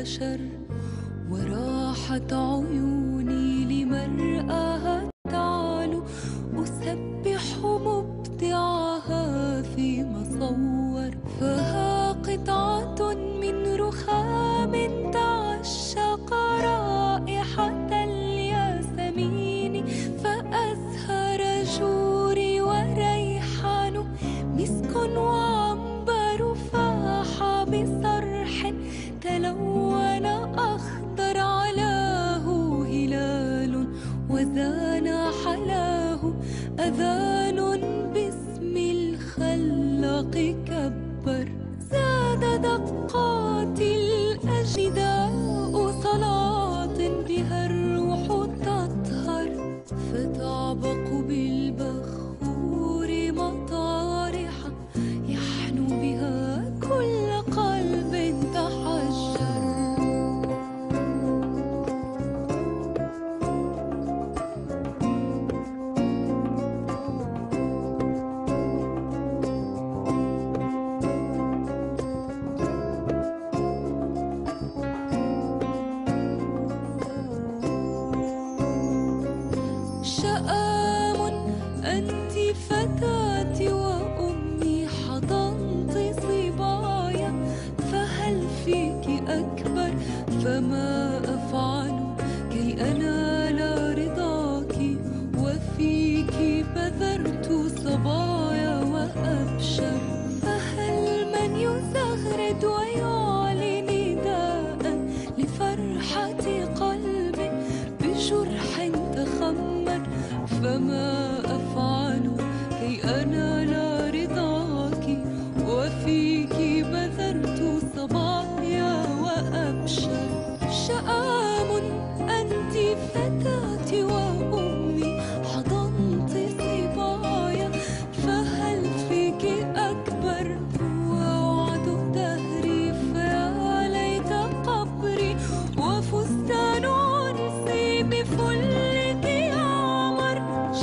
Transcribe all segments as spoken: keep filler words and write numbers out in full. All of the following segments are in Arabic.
البشر، وراحت عيوني لمرآها تعلو، أسبح مبدعها في مصور. فها قطعة من رخام تعشق رائحة الياسمين، فأزهر جوري وريحان مسك وعنبر، فاح بصرح تلون أخضر، علاه هلال وزان حلاه أذان، باسم الخلاق كبر. زاد دقات الأجداء صلاة بها الروح تطهر، فتعبق بالبخور مطارحا يحنو بها كل قلب تحجر. شآم أنت فتاتي وأمي، حضنت صبايا، فهل فيك أكبر؟ فما أفعل كي أنال رضاك، وفيك بذرت صبايا وأبشر. فهل من يزغرد ويعلي نداء لفرحة قلب بجرح تخمر؟ فما أفعل كي أنال رضاك، وفيك بذرت صبايا وأبشر. شآم أنت فتاتي وأمي، حضنت صبايا، فهل فيك أكبر؟ ووعد دهري فيا ليت قبري، وفستان عرسي بفلك يعمر.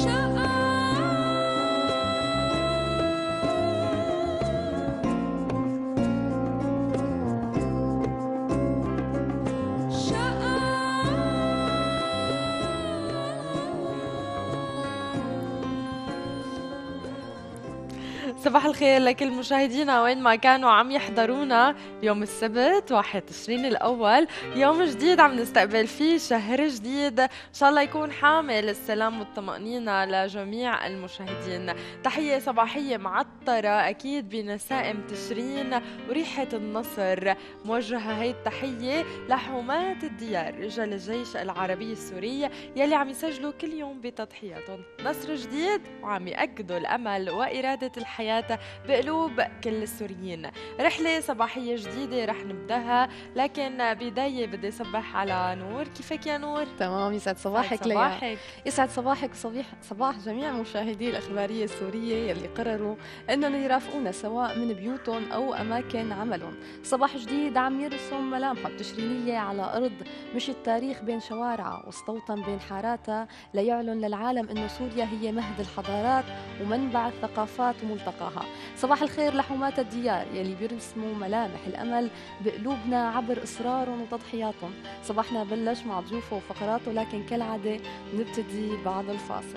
صباح الخير لكل مشاهدينا وين ما كانوا عم يحضرونا. يوم السبت واحد تشرين الأول، يوم جديد عم نستقبل فيه شهر جديد، إن شاء الله يكون حامل السلام والطمأنينة لجميع المشاهدين. تحية صباحية معطرة أكيد بنسائم تشرين وريحة النصر. موجهة هي التحية لحماة الديار، رجال الجيش العربي السوري يلي عم يسجلوا كل يوم بتضحياتهم نصر جديد، وعم يأكدوا الأمل وإرادة الحياة بقلوب كل السوريين. رحلة صباحية جديدة رح نبداها، لكن بداية بدي صبح على نور. كيفك يا نور؟ تمام، يسعد صباحك ليا. صباحك. يسعد صباحك وصباح صباح جميع مشاهدي الإخبارية السورية يلي قرروا أنهم يرافقونا سواء من بيوتهم أو أماكن عملهم. صباح جديد عم يرسم ملامحه التشرينية على أرض مش التاريخ بين شوارعها واستوطن بين حاراتها، ليعلن للعالم أنه سوريا هي مهد الحضارات ومنبع الثقافات وملتقاها. صباح الخير لحماة الديار يلي بيرسموا ملامح الأمل بقلوبنا عبر إصرارهم وتضحياتهم. صباحنا بلش مع ضيوفه وفقراته، لكن كالعادة نبتدي بعد الفاصل.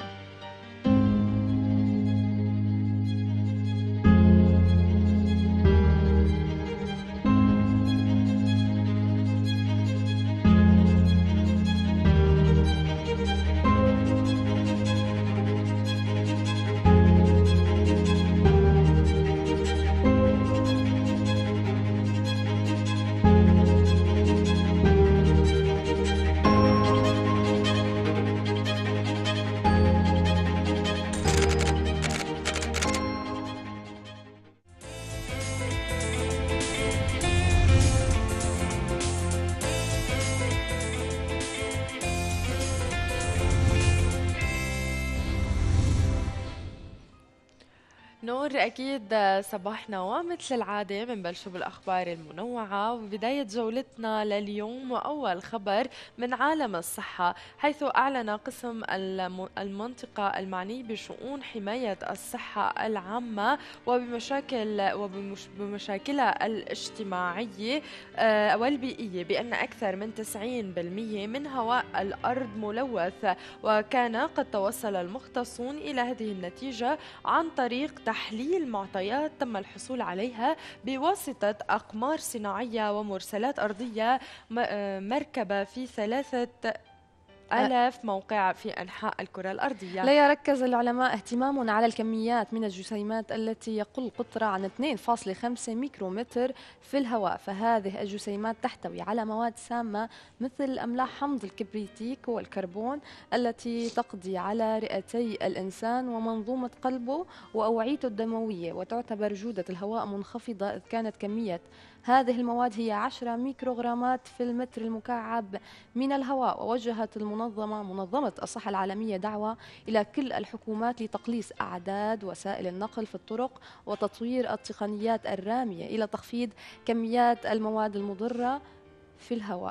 نور أكيد صباحنا ومثل العادة بنبلشوا بالأخبار المنوعة وبداية جولتنا لليوم وأول خبر من عالم الصحة، حيث أعلن قسم الم- المنطقة المعني بشؤون حماية الصحة العامة وبمشاكل وبمشاكلها الاجتماعية آه، والبيئية بأن أكثر من تسعين بالمئة من هواء الأرض ملوث، وكان قد توصل المختصون إلى هذه النتيجة عن طريق تحليل معطيات تم الحصول عليها بواسطة أقمار صناعية ومرسلات أرضية م- آه، مركبة في ثلاثة آلاف موقع في أنحاء الكرة الأرضية. لا ركز العلماء اهتمامهم على الكميات من الجسيمات التي يقل قطرها عن اثنين فاصلة خمسة ميكرومتر في الهواء، فهذه الجسيمات تحتوي على مواد سامة مثل أملاح حمض الكبريتيك والكربون التي تقضي على رئتي الإنسان ومنظومة قلبه وأوعيته الدموية، وتعتبر جودة الهواء منخفضة إذ كانت كمية هذه المواد هي عشرة ميكروغرامات في المتر المكعب من الهواء. ووجهت المنظمة منظمة الصحة العالمية دعوة إلى كل الحكومات لتقليص أعداد وسائل النقل في الطرق وتطوير التقنيات الرامية إلى تخفيض كميات المواد المضرة في الهواء.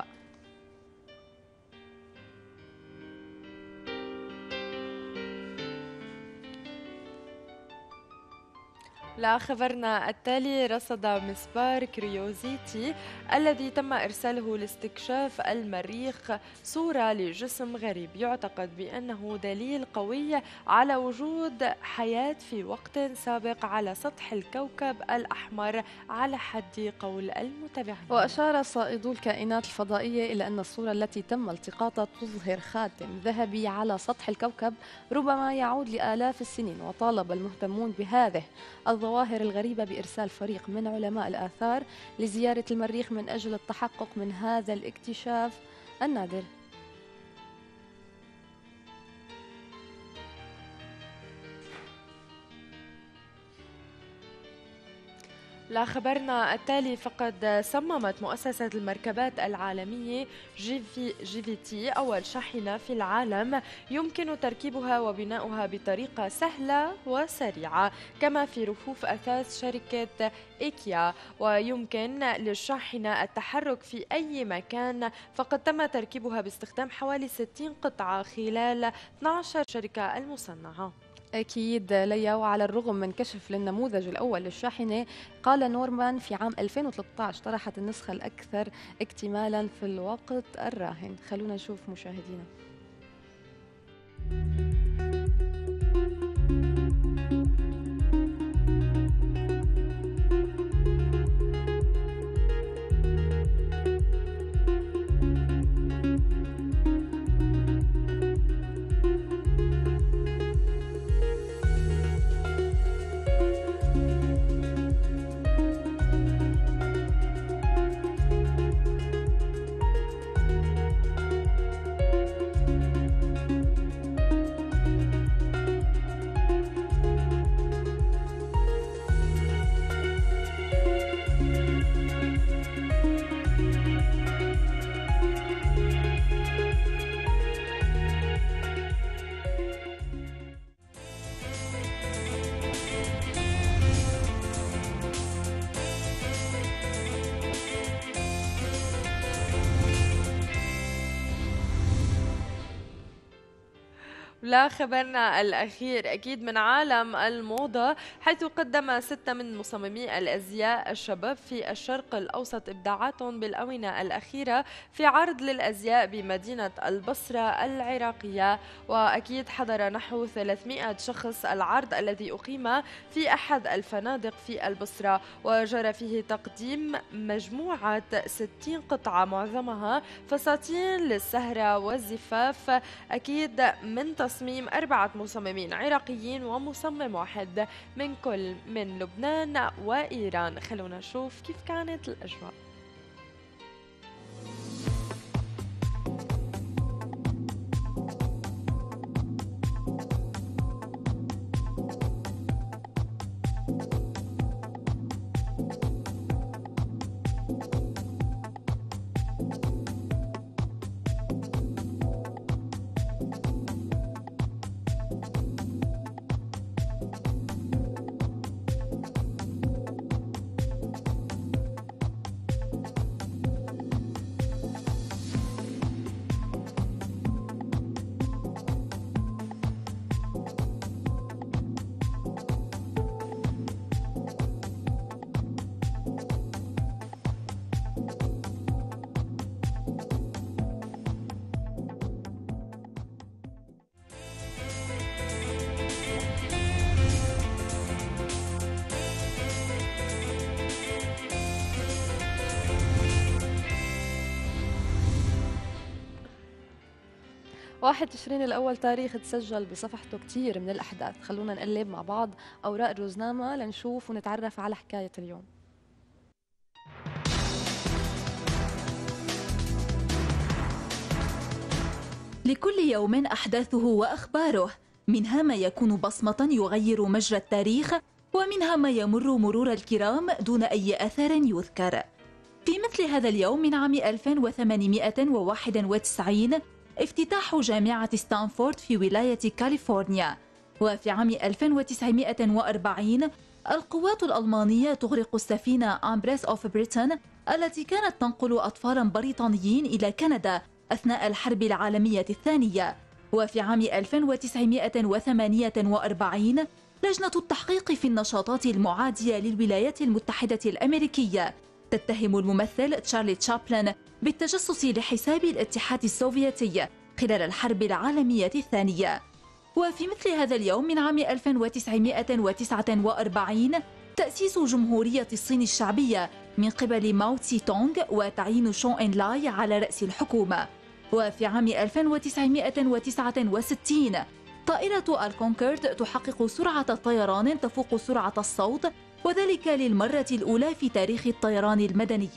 لا خبرنا التالي، رصد مسبار كريوزيتي الذي تم إرساله لاستكشاف المريخ صورة لجسم غريب يعتقد بأنه دليل قوي على وجود حياة في وقت سابق على سطح الكوكب الأحمر على حد قول المتابعين. وأشار صائدو الكائنات الفضائية إلى أن الصورة التي تم التقاطها تظهر خاتم ذهبي على سطح الكوكب ربما يعود لآلاف السنين، وطالب المهتمون بهذه الظواهر الغريبة بإرسال فريق من علماء الآثار لزيارة المريخ من أجل التحقق من هذا الاكتشاف النادر. لا خبرنا التالي، فقد صممت مؤسسة المركبات العالمية جي في جي في تي أول شاحنة في العالم يمكن تركيبها وبناؤها بطريقة سهلة وسريعة كما في رفوف أثاث شركة إيكيا، ويمكن للشاحنة التحرك في أي مكان، فقد تم تركيبها باستخدام حوالي ستين قطعة خلال اثنتي عشرة شركة المصنعة. أكيد ليا، وعلى الرغم من كشف للنموذج الأول للشاحنة، قال نورمان في عام ألفين وثلاثة عشر طرحت النسخة الأكثر اكتمالا في الوقت الراهن. خلونا نشوف مشاهدينا. لا خبرنا الأخير أكيد من عالم الموضة، حيث قدم ستة من مصممي الأزياء الشباب في الشرق الأوسط إبداعاتهم بالآونة الأخيرة في عرض للأزياء بمدينة البصرة العراقية. وأكيد حضر نحو ثلاثمئة شخص العرض الذي أقيم في أحد الفنادق في البصرة، وجرى فيه تقديم مجموعة ستين قطعة معظمها فساتين للسهرة والزفاف، أكيد من تصميم أربعة مصممين عراقيين ومصمم واحد من كل من لبنان وإيران. خلونا نشوف كيف كانت الأجواء. واحد تشرين الأول تاريخ تسجل بصفحته كتير من الأحداث. خلونا نقلب مع بعض أوراق الروزنامة لنشوف ونتعرف على حكاية اليوم. لكل يوم أحداثه وأخباره، منها ما يكون بصمة يغير مجرى التاريخ، ومنها ما يمر مرور الكرام دون أي أثر يذكر. في مثل هذا اليوم من عام ألف وثمانمائة وواحد وتسعين افتتاح جامعة ستانفورد في ولاية كاليفورنيا. وفي عام ألف وتسعمائة وأربعين القوات الألمانية تغرق السفينة أمبريس أوف بريتن التي كانت تنقل أطفالا بريطانيين إلى كندا أثناء الحرب العالمية الثانية. وفي عام ألف وتسعمائة وثمانية وأربعين لجنة التحقيق في النشاطات المعادية للولايات المتحدة الأمريكية تتهم الممثل تشارلي تشابلن بالتجسس لحساب الاتحاد السوفيتي خلال الحرب العالمية الثانية. وفي مثل هذا اليوم من عام ألف وتسعمائة وتسعة وأربعين تأسيس جمهورية الصين الشعبية من قبل ماو تسي تونغ وتعيين شو إن لاي على رأس الحكومة. وفي عام ألف وتسعمائة وتسعة وستين طائرة الكونكورد تحقق سرعة طيران تفوق سرعة الصوت، وذلك للمرة الأولى في تاريخ الطيران المدني.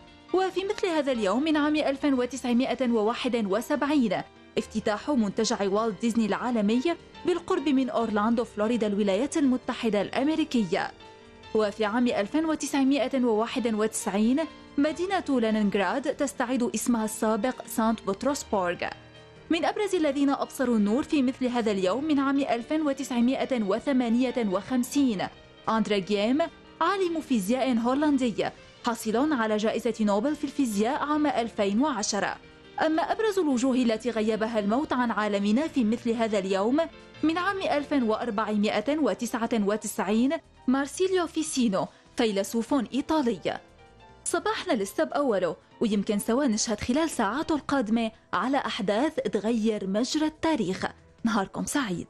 وفي مثل هذا اليوم من عام ألف وتسعمائة وواحد وسبعين افتتاح منتجع والت ديزني العالمي بالقرب من أورلاندو فلوريدا الولايات المتحدة الأمريكية. وفي عام ألف وتسعمائة وواحد وتسعين مدينة لينينغراد تستعيد اسمها السابق سانت بطرسبورغ. من أبرز الذين أبصروا النور في مثل هذا اليوم من عام ألف وتسعمائة وثمانية وخمسين أندري جيم، عالم فيزياء هولندي حاصل على جائزة نوبل في الفيزياء عام ألفين وعشرة. أما أبرز الوجوه التي غيبها الموت عن عالمنا في مثل هذا اليوم من عام ألف وأربعمائة وتسعة وتسعين مارسيليو فيسينو، فيلسوف إيطالي. صباحنا لسه بأوله، ويمكن سوا نشهد خلال ساعاته القادمة على أحداث تغير مجرى التاريخ. نهاركم سعيد.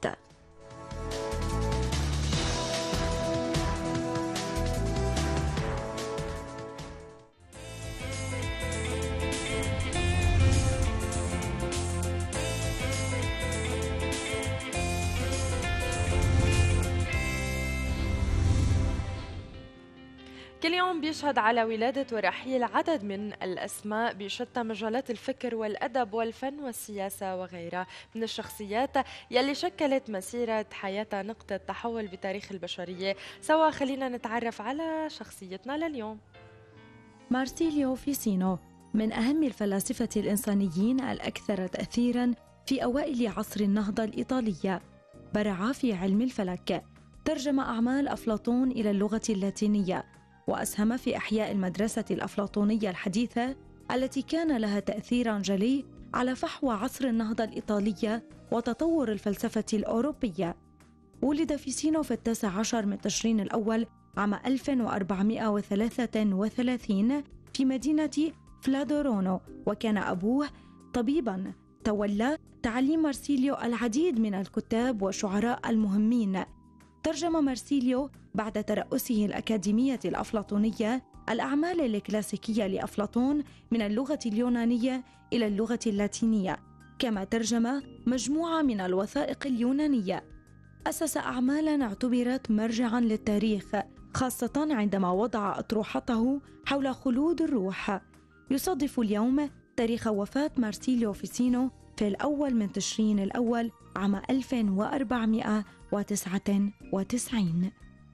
كل يوم بيشهد على ولادة ورحيل عدد من الأسماء بشتى مجالات الفكر والأدب والفن والسياسة وغيرها من الشخصيات يلي شكلت مسيرة حياتها نقطة تحول بتاريخ البشرية. سوا خلينا نتعرف على شخصيتنا لليوم. مارسيليو فيسينو من أهم الفلاسفة الإنسانيين الأكثر تأثيراً في أوائل عصر النهضة الإيطالية. برع في علم الفلك، ترجم أعمال أفلاطون إلى اللغة اللاتينية، وأسهم في إحياء المدرسة الأفلاطونية الحديثة التي كان لها تأثيراً جلي على فحوى عصر النهضة الإيطالية وتطور الفلسفة الأوروبية. ولد فيسينو في التاسع عشر من تشرين الأول عام ألف وأربعمائة وثلاثة وثلاثين في مدينة فلادورونو، وكان أبوه طبيباً. تولى تعليم مارسيليو العديد من الكتاب والشعراء المهمين. ترجم مارسيليو بعد ترأسه الأكاديمية الأفلاطونية الأعمال الكلاسيكية لأفلاطون من اللغة اليونانية إلى اللغة اللاتينية، كما ترجم مجموعة من الوثائق اليونانية. أسس أعمالاً اعتبرت مرجعاً للتاريخ، خاصة عندما وضع أطروحته حول خلود الروح. يصادف اليوم تاريخ وفاة مارسيليو فيسينو في الأول من تشرين الأول عام ألف وأربعمائة وتسعة وتسعين.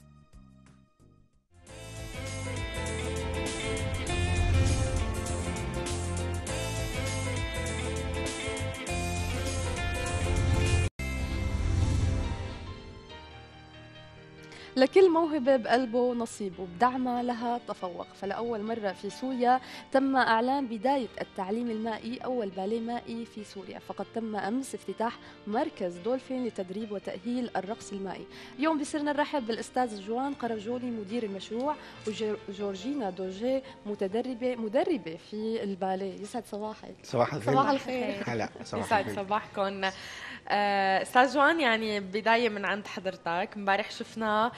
لكل موهبة بقلبه نصيب، وبدعمها لها تفوق. فلأول مرة في سوريا تم إعلان بداية التعليم المائي، أول باليه مائي في سوريا. فقد تم أمس افتتاح مركز دولفين لتدريب وتأهيل الرقص المائي. اليوم بصيرنا نرحب بالأستاذ جوان قرجولي مدير المشروع، وجورجينا دوجي متدربة مدربة في الباليه. يسعد صباحك. صباح الخير. صباح الخير. هلا صباح يسعد الخير. صباحكم. استاذ جوان، يعني بدايه من عند حضرتك، امبارح شفنا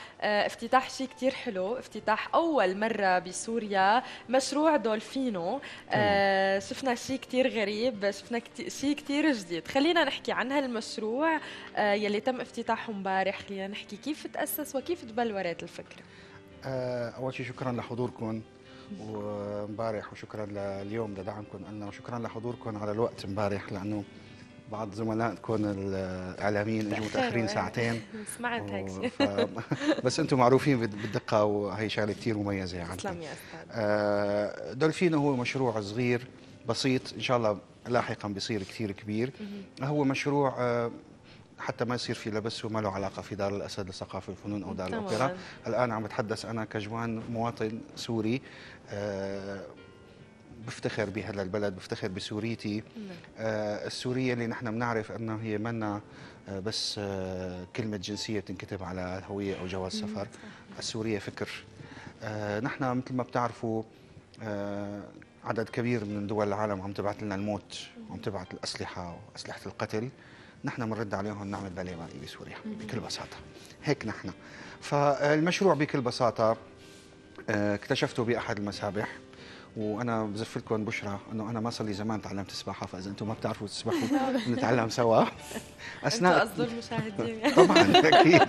آه، افتتاح شيء كتير حلو، افتتاح أول مرة بسوريا مشروع دولفينو. آه، شفنا شيء كتير غريب، شفنا كتير شيء كتير جديد. خلينا نحكي عن هالمشروع آه، يلي تم افتتاحه امبارح. خلينا نحكي كيف تأسس وكيف تبلورت الفكرة. آه، أول شيء شكرا لحضوركم ومبارح، وشكرا لليوم لدعمكم لنا، وشكرا لحضوركم على الوقت امبارح، لأنه بعض زملائكم الإعلاميين اجوا متأخرين ساعتين. سمعت هيك شيء. ف... بس أنتم معروفين بالدقة، وهي شغلة كثير مميزة يعني. تسلم يا أستاذ. آه، دولفينو هو مشروع صغير بسيط، إن شاء الله لاحقا بيصير كثير كبير. هو مشروع آه، حتى ما يصير في لبس وما له علاقه في دار الاسد للثقافه والفنون او دار الاوبرا. الان عم بتحدث انا كجوان مواطن سوري، أه بفتخر بهذا البلد، بفتخر بسوريتي. أه السوريه اللي نحن بنعرف انه هي منا أه بس أه كلمه جنسيه بتنكتب على الهويه او جواز سفر. السوريه فكر. أه نحن مثل ما بتعرفوا أه عدد كبير من دول العالم عم تبعث لنا الموت وعم تبعث الاسلحه واسلحه القتل. نحن بنرد عليهم نعمل باليه مائي بسوريا بكل بساطه. هيك نحن. فالمشروع بكل بساطه اكتشفته باحد المسابح، وانا بزف لكم بشرى انه انا ما صار لي زمان تعلمت السباحه، فاذا انتم ما بتعرفوا تسبحوا نتعلم سوا اثناء قصد المشاهدين. طبعا اكيد.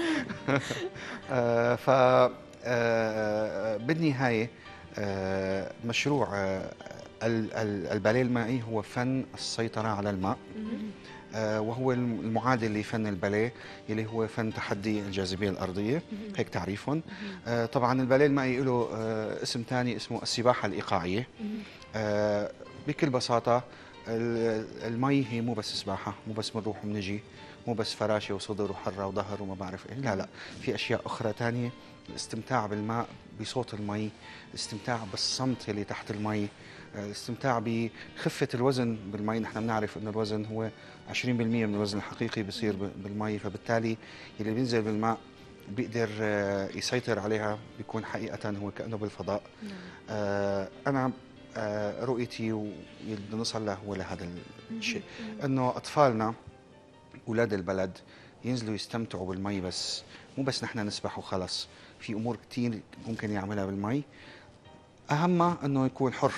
ف بالنهايه مشروع الباليه المائي هو فن السيطره على الماء، وهو المعادل لفن الباليه اللي هو فن تحدي الجاذبيه الارضيه، هيك تعريفهم. طبعا الباليه المائي له اسم ثاني اسمه السباحه الايقاعيه. بكل بساطه المي هي مو بس سباحه، مو بس بنروح وبنجي، مو بس فراشه وصدر وحره وظهر وما بعرف ايه، لا لا، في اشياء اخرى ثانيه. الاستمتاع بالماء، بصوت المي، الاستمتاع بالصمت اللي تحت المي، الاستمتاع بخفة الوزن بالمي. نحن بنعرف انه الوزن هو عشرين بالمئة من الوزن الحقيقي بصير بالمي، فبالتالي اللي بينزل بالماء بيقدر يسيطر عليها، بيكون حقيقة هو كأنه بالفضاء. آه أنا آه رؤيتي واللي بدنا نوصل له هو لهذا الشيء، انه اطفالنا اولاد البلد ينزلوا يستمتعوا بالمي، بس مو بس نحن نسبح وخلص، في امور كثير ممكن يعملها بالمي، اهمها انه يكون حر.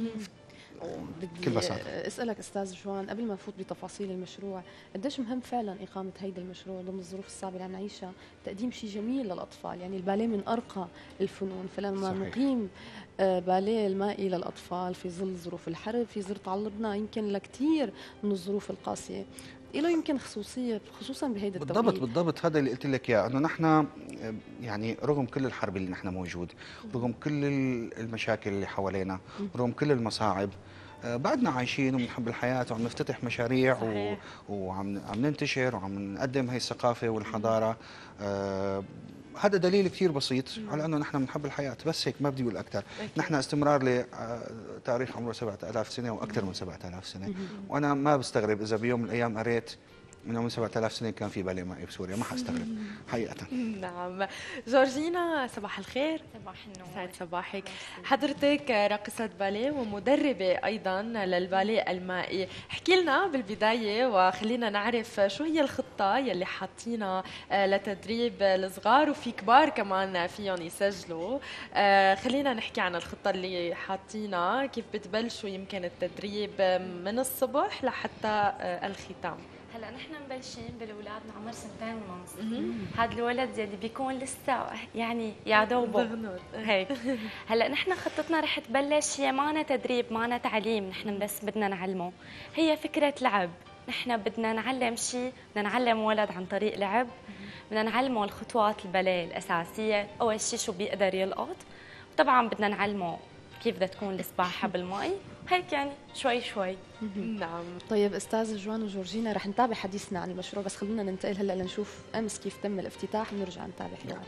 بدي اسالك استاذ جوان قبل ما نفوت بتفاصيل المشروع، قديش مهم فعلا اقامه هيدا المشروع ضمن الظروف الصعبه اللي عم نعيشها، تقديم شيء جميل للاطفال، يعني الباليه من ارقى الفنون، فلما صحيح. نقيم باليه المائي للاطفال في ظل ظروف الحرب، في ظل تعرضنا يمكن لكثير من الظروف القاسيه، له يمكن خصوصيه خصوصا بهيدا التوقيت. بالضبط بالضبط، هذا اللي قلت لك اياه، انه نحن يعني رغم كل الحرب اللي نحن موجود، رغم كل المشاكل اللي حوالينا، رغم كل المصاعب، بعدنا عايشين وبنحب الحياه وعم نفتتح مشاريع و... وعم عم ننتشر وعم نقدم هي الثقافه والحضاره. آه هذا دليل كثير بسيط على انه نحن بنحب الحياه، بس هيك ما بدي اقول اكثر. نحن استمرار لتاريخ عمره سبعة آلاف سنه واكثر من سبعة آلاف سنه، وانا ما بستغرب اذا بيوم من الايام قريت انه من سبعة آلاف سنه كان في باليه مائي بسوريا، ما حستغرب حقيقه. نعم. جورجينا صباح الخير. صباح النور. سعد صباحك. حضرتك راقصة باليه ومدربة ايضا للباليه المائي، احكي لنا بالبدايه وخلينا نعرف شو هي الخطه يلي حاطينها لتدريب الصغار، وفي كبار كمان فيهم يسجلوا. خلينا نحكي عن الخطه اللي حاطينها، كيف بتبلشوا يمكن التدريب من الصبح لحتى الختام. هلا نحن مبلشين بالاولاد من عمر سنتين ونص. هذا الولد يلي بيكون لسه يعني يا دوبه هيك. هلا نحن خطتنا رح تبلش، هي معنا تدريب معنا تعليم، نحن بس بدنا نعلمه، هي فكره لعب. نحن بدنا نعلم شيء، بدنا نعلم ولد عن طريق لعب، بدنا نعلمه الخطوات الباليه الاساسيه، اول شيء شو بيقدر يلقط، وطبعا بدنا نعلمه كيف بدها تكون السباحه بالماء، هيك يعني شوي شوي. نعم. طيب استاذ جوان وجورجينا رح نتابع حديثنا عن المشروع، بس خلونا ننتقل هلا لنشوف امس كيف تم الافتتاح ونرجع نتابع حوارنا.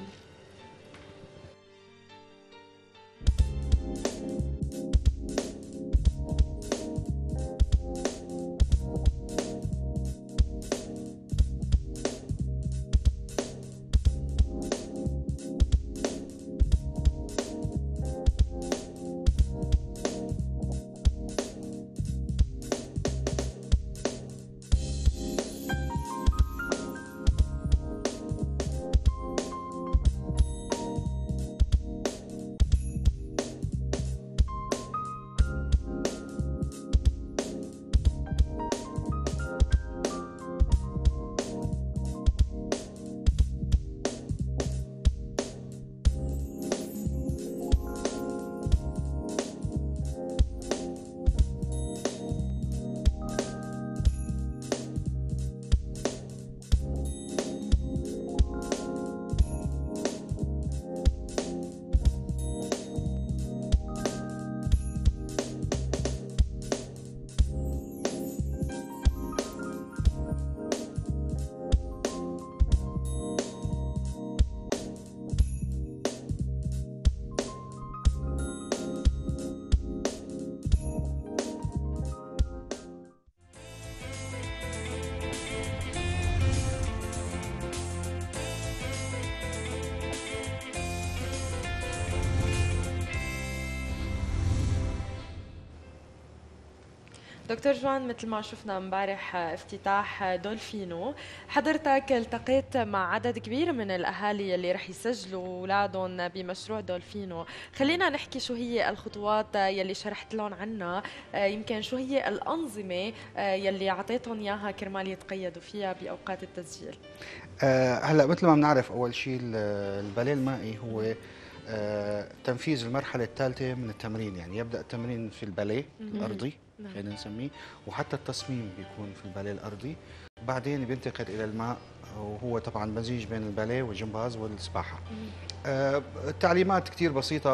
دكتور جوان، مثل ما شفنا امبارح افتتاح دولفينو، حضرتك التقيت مع عدد كبير من الاهالي اللي رح يسجلوا اولادهم بمشروع دولفينو. خلينا نحكي شو هي الخطوات يلي شرحت لهم عنها، يمكن شو هي الانظمه يلي اعطيتهم اياها كرمال يتقيدوا فيها باوقات التسجيل. آه، هلا مثل ما بنعرف اول شيء الباليه المائي هو آه، تنفيذ المرحله الثالثه من التمرين، يعني يبدا التمرين في الباليه الارضي خلينا نسميه، وحتى التصميم بيكون في الباليه الارضي، بعدين بينتقل الى الماء، وهو طبعا مزيج بين الباليه والجمباز والسباحه. آه، التعليمات كثير بسيطه،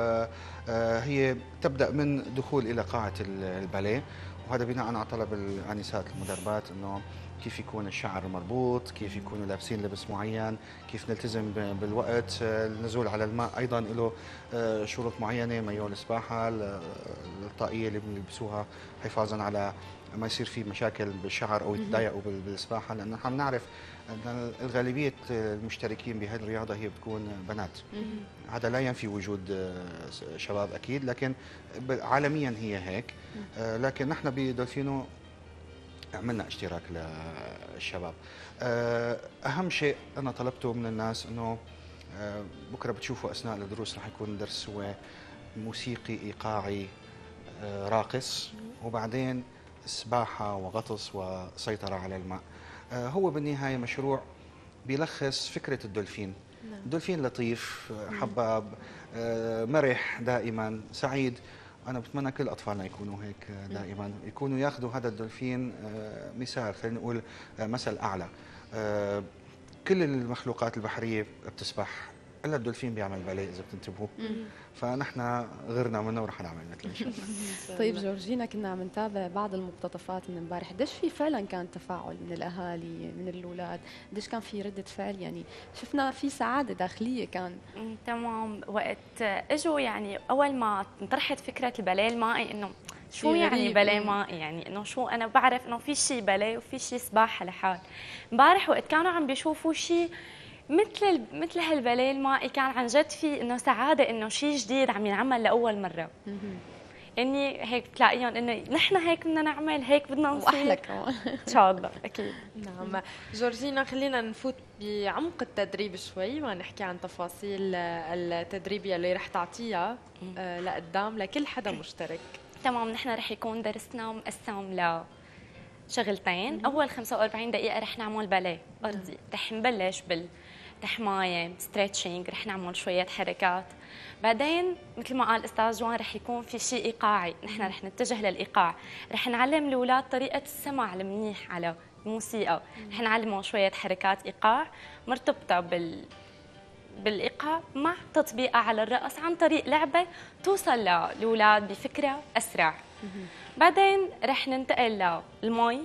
وهي تبدا من دخول الى قاعه الباليه، وهذا بناء على طلب الانسات المدربات، انه كيف يكون الشعر مربوط، كيف يكونوا لابسين لبس معين، كيف نلتزم بالوقت. النزول على الماء ايضا له شروط معينه، مايو السباحه، الطاقيه اللي بيلبسوها حفاظا على ما يصير في مشاكل بالشعر او يتضايقوا بالسباحه، لانه نحن بنعرف ان الغالبيه المشتركين بهذه الرياضه هي بتكون بنات. هذا لا ينفي وجود شباب اكيد، لكن عالميا هي هيك. لكن نحن بدولفينو عملنا اشتراك للشباب. اهم شيء انا طلبته من الناس انه بكره بتشوفوا اثناء الدروس رح يكون درس هو موسيقي ايقاعي راقص، وبعدين سباحه وغطس وسيطره على الماء. هو بالنهايه مشروع بيلخص فكره الدولفين. الدولفين لطيف، حباب، مرح، دائما سعيد. أنا بتمنى كل أطفالنا يكونوا هيك دائما، يكونوا ياخذوا هذا الدولفين مثال، خلينا نقول مثل أعلى. كل المخلوقات البحرية بتسبح إلا الدولفين بيعمل باليه إذا بتنتبهوا، فنحن غيرنا منه ورح نعمل مثله إن شاء الله. طيب جورجينا، كنا عم نتابع بعض المقتطفات من امبارح، قديش في فعلا كان تفاعل من الاهالي من الاولاد، قديش كان في رده فعل، يعني شفنا في سعاده داخليه كان. تمام. وقت اجوا يعني اول ما انطرحت فكره الباليه المائي، انه شو يعني باليه مائي، يعني انه شو، انا بعرف انه في شيء باليه وفي شيء سباحه لحال. امبارح وقت كانوا عم بيشوفوا شيء مثل مثل هالباليه المائي، كان عن جد في انه سعاده، انه شيء جديد عم ينعمل لاول مره. يعني هيك بتلاقيهم انه نحن هيك بدنا نعمل، هيك بدنا نصير، واحلى كمان ان شاء الله اكيد. نعم. جورجينا، خلينا نفوت بعمق التدريب شوي ونحكي عن تفاصيل التدريب يلي رح تعطيها لقدام لكل حدا مشترك. تمام. نحن رح يكون درسنا مقسم ل شغلتين. اول خمسة وأربعين دقيقه رح نعمل باليه ارضي، رح نبلش بالتحمايه ستريتشنج، رح نعمل شويه حركات. بعدين مثل ما قال استاذ جوان رح يكون في شيء ايقاعي، نحن رح نتجه للايقاع، رح نعلم الاولاد طريقه السمع المنيح على الموسيقى، رح نعلمهم شويه حركات ايقاع مرتبطه بال بالايقاع مع تطبيقها على الرقص عن طريق لعبه توصل للاولاد بفكره اسرع. بعدين رح ننتقل للمي،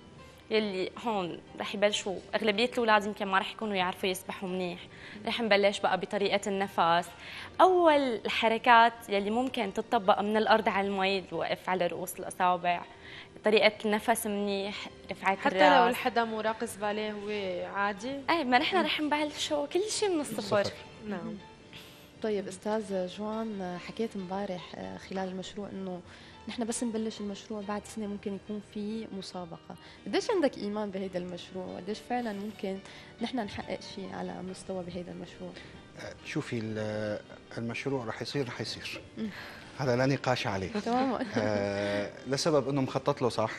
يلي هون رح يبلشوا اغلبيه الاولاد يمكن ما رح يكونوا يعرفوا يسبحوا منيح، رح نبلش بقى بطريقه النفس. اول الحركات يلي ممكن تطبق من الارض على المي، الوقف على رؤوس الاصابع، طريقه النفس منيح، رفعه الراس. حتى لو الحدا مو راقص باليه هو عادي؟ ايه، ما نحن رح نبلشوا كل شيء من الصفر. نعم. طيب استاذ جوان، حكيت امبارح خلال المشروع انه نحن بس نبلش المشروع بعد سنه ممكن يكون في مسابقه، قديش عندك ايمان بهيدا المشروع؟ قديش فعلا ممكن نحن نحقق شيء على مستوى بهيدا المشروع؟ شوفي، المشروع رح يصير رح يصير، هذا لا نقاش عليه. تماما. آه لسبب انه مخطط له صح،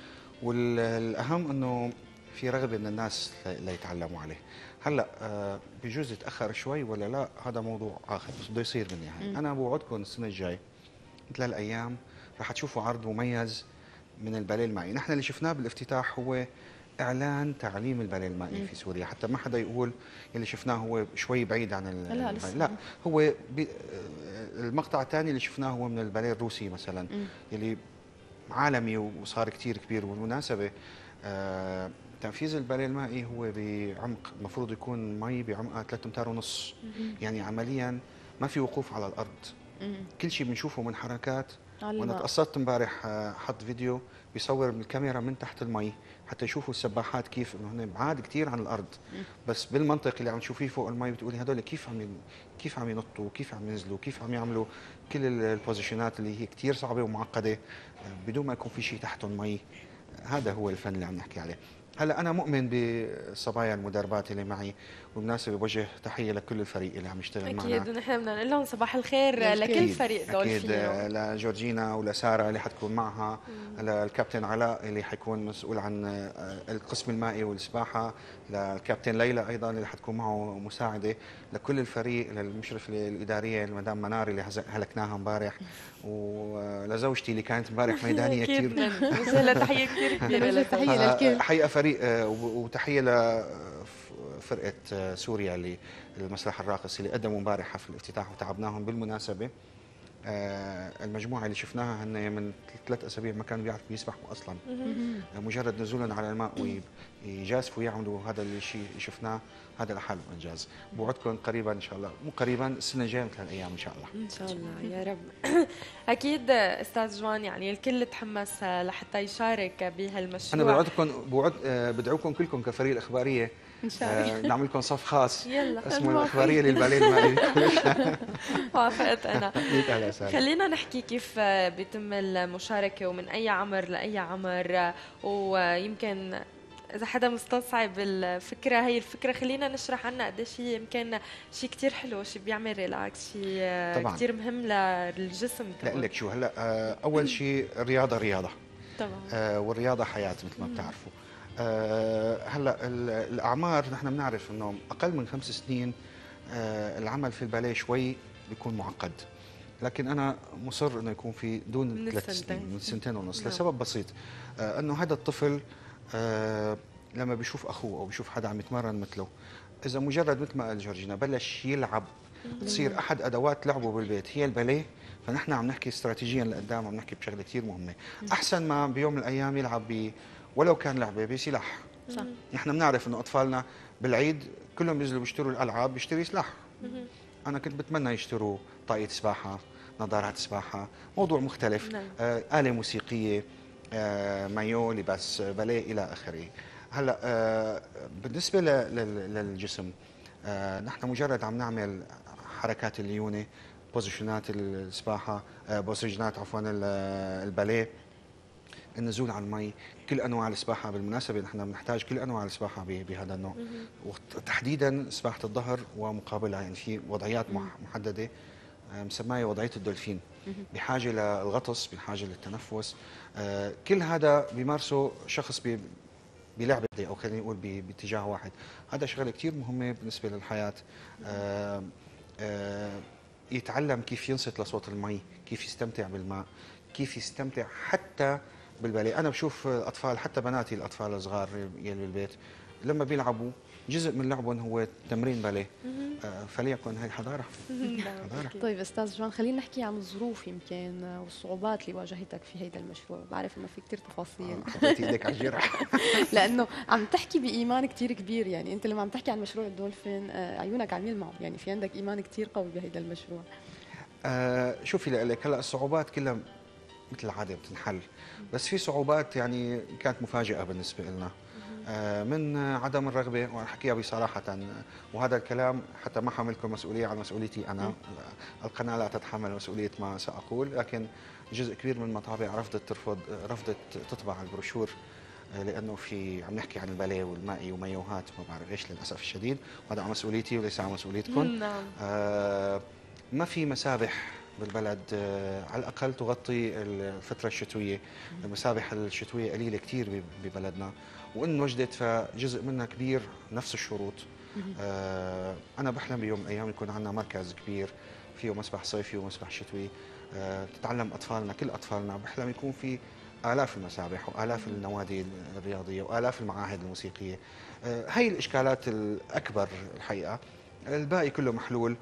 والاهم انه في رغبه من الناس ليتعلموا عليه. هلا آه بجوز يتاخر شوي ولا لا، هذا موضوع اخر، بس بده يصير بالنهايه. انا بوعدكم السنه الجاي مثل هالايام رح تشوفوا عرض مميز من الباليه المائي. نحن اللي شفناه بالافتتاح هو اعلان تعليم الباليه المائي في سوريا، حتى ما حدا يقول اللي شفناه هو شوي بعيد عن ال لا, لا هو المقطع الثاني اللي شفناه هو من الباليه الروسي مثلا، م. يلي عالمي وصار كثير كبير. وبالمناسبه آه تنفيذ الباليه المائي هو بعمق المفروض يكون مي بعمقها ثلاثة أمتار ونص، يعني عمليا ما في وقوف على الارض. مم. كل شيء بنشوفه من حركات على وانا الماء. تقصدت امبارح آه، حط فيديو بيصور بالكاميرا من تحت المي حتى يشوفوا السباحات كيف انه هن بعاد كثير عن الارض، بس بالمنطق اللي عم تشوفيه فوق المي بتقولي هدول كيف عم ي- كيف عم ينطوا، كيف عم ينزلوا، كيف عم يعملوا كل ال- البوزيشنات اللي هي كثير صعبه ومعقده آه، بدون ما يكون في شيء تحتهم مي. هذا هو الفن اللي عم نحكي عليه. هلا انا مؤمن بالصبايا المدربات اللي معي، وبالمناسبه بوجه تحيه لكل الفريق اللي عم يشتغل معنا. اكيد ونحن بدنا نقول لهم صباح الخير لكل أكيد. فريق اكيد دولفين. آه، لجورجينا ولساره اللي حتكون معها، للكابتن علاء اللي حيكون مسؤول عن آه، القسم المائي والسباحه، للكابتن ليلى ايضا اللي حتكون معه مساعده، لكل الفريق، للمشرف الاداريه المدام منار اللي هز- هلكناها امبارح، ولزوجتي اللي كانت امبارح ميدانيه اكيد كثير. بنوجه لها تحيه كثير كبيره بنوجه لها. تحية آه، للكل. حقيقه فريق آه، و- وتحيه لفرقه آه، سوريا اللي المسرح الراقصي اللي قدموا امبارح حفل الافتتاح وتعبناهم بالمناسبه. آه، المجموعه اللي شفناها هن من ثلاث اسابيع ما كانوا بيعرفوا يسبحوا اصلا. آه، مجرد نزولهم على الماء ويجازفوا ويعملوا هذا الشيء شفناه، هذا لحاله انجاز. بوعدكم قريبا ان شاء الله، مو قريبا، السنه الجايه مثل هالايام ان شاء الله. ان شاء الله يا رب. اكيد استاذ جوان، يعني الكل تحمس لحتى يشارك بهالمشروع. انا بوعدكم بوعد آه، بدعوكم كلكم كفريق الاخباريه ان شاء الله. آه، نعمل لكم صف خاص يلا اسمه الاخباريه للباليه المائي. وافقت انا. ميت اهلا وسهلا. خلينا نحكي كيف بيتم المشاركة ومن أي عمر لأي عمر، ويمكن إذا حدا مستصعب الفكرة، هي الفكرة خلينا نشرح عنها قديش هي يمكن شيء كتير حلو، شيء بيعمل ريلاكس، شيء طبعاً. كتير مهم للجسم لا كمان. لك شو هلا آه، اول شيء الرياضه رياضه طبعا. آه، والرياضه حياه مثل ما بتعرفوا. آه، هلا ال- الاعمار نحن بنعرف انه اقل من خمس سنين آه، العمل في الباليه شوي بيكون معقد، لكن انا مصر انه يكون في دون من ثلاث السنتين. سنين، من سنتين ونص، نعم. لسبب بسيط آه، انه هذا الطفل آه، لما بيشوف اخوه او بيشوف حدا عم يتمرن مثله، اذا مجرد مثل ما قال جورجينا بلش يلعب تصير احد ادوات لعبه بالبيت هي الباليه، فنحن عم نحكي استراتيجيا لقدام، عم نحكي بشغله كثير مهمه. احسن ما بيوم من الايام يلعب ب ولو كان لعبه بسلاح. صح. نحن بنعرف انه اطفالنا بالعيد كلهم بينزلوا بيشتروا الالعاب، بيشتري سلاح. انا كنت بتمنى يشتروا طاقية سباحه، نظارات سباحه، موضوع مختلف، نعم. آه، آلة موسيقيه، آه، مايو، لباس باليه الى اخره. هلا آه، بالنسبه ل- لل- للجسم آه، نحن مجرد عم نعمل حركات الليونه، بوزيشنات السباحه، آه، بوزيشنات عفوا ال- الباليه، النزول على المي، كل انواع السباحه. بالمناسبه نحن بنحتاج كل انواع السباحه ب- بهذا النوع، وتحديدا سباحه الظهر ومقابلها، يعني في وضعيات مح- محدده آه، مسماها وضعيه الدولفين، بحاجه للغطس، بحاجه للتنفس. آه، كل هذا بيمارسه شخص بي- بلعبه او خلينا نقول ب- باتجاه واحد. هذا شغله كثير مهمه بالنسبه للحياه. آه، آه، يتعلم كيف ينصت لصوت المي، كيف يستمتع بالماء، كيف يستمتع حتى بالباليه. انا بشوف اطفال، حتى بناتي الاطفال الصغار يلي بالبيت لما بيلعبوا جزء من لعبهم هو تمرين باليه، آه، فليكن هي حضاره. حضاره. طيب استاذ جوان، خلينا نحكي عن الظروف يمكن والصعوبات اللي واجهتك في هذا المشروع. بعرف انه في كثير تفاصيل آه، حطيتي ايدك على الجرح. لانه عم تحكي بايمان كثير كبير. يعني انت لما عم تحكي عن مشروع الدولفين آه، عيونك عم يلمعوا، يعني في عندك ايمان كثير قوي بهذا المشروع. آه، شوفي لك هلا الصعوبات كلها مثل العاده بتنحل، بس في صعوبات يعني كانت مفاجئه بالنسبه لنا، آه، من عدم الرغبه، وانا احكيها بصراحه، وهذا الكلام حتى ما حملكم مسؤوليه عن مسؤوليتي انا، القناه لا تتحمل مسؤوليه ما ساقول، لكن جزء كبير من المطابع رفضت ترفض رفضت تطبع البروشور، آه، لانه في عم نحكي عن الباليه والمائي ومايوهات ما بعرف ايش للاسف الشديد، وهذا على مسؤوليتي وليس على مسؤوليتكم. نعم. آه، ما في مسابح بالبلد آه، على الاقل تغطي الفتره الشتويه، المسابح الشتويه قليله كثير ببلدنا، وان وجدت فجزء منها كبير نفس الشروط. آه، انا بحلم بيوم من الايام يكون عندنا مركز كبير فيه مسبح صيفي ومسبح شتوي، آه، تتعلم اطفالنا، كل اطفالنا بحلم يكون في آلاف المسابح وآلاف النوادي الرياضية وآلاف المعاهد الموسيقية. آه، هي الإشكالات الأكبر الحقيقة، الباقي كله محلول.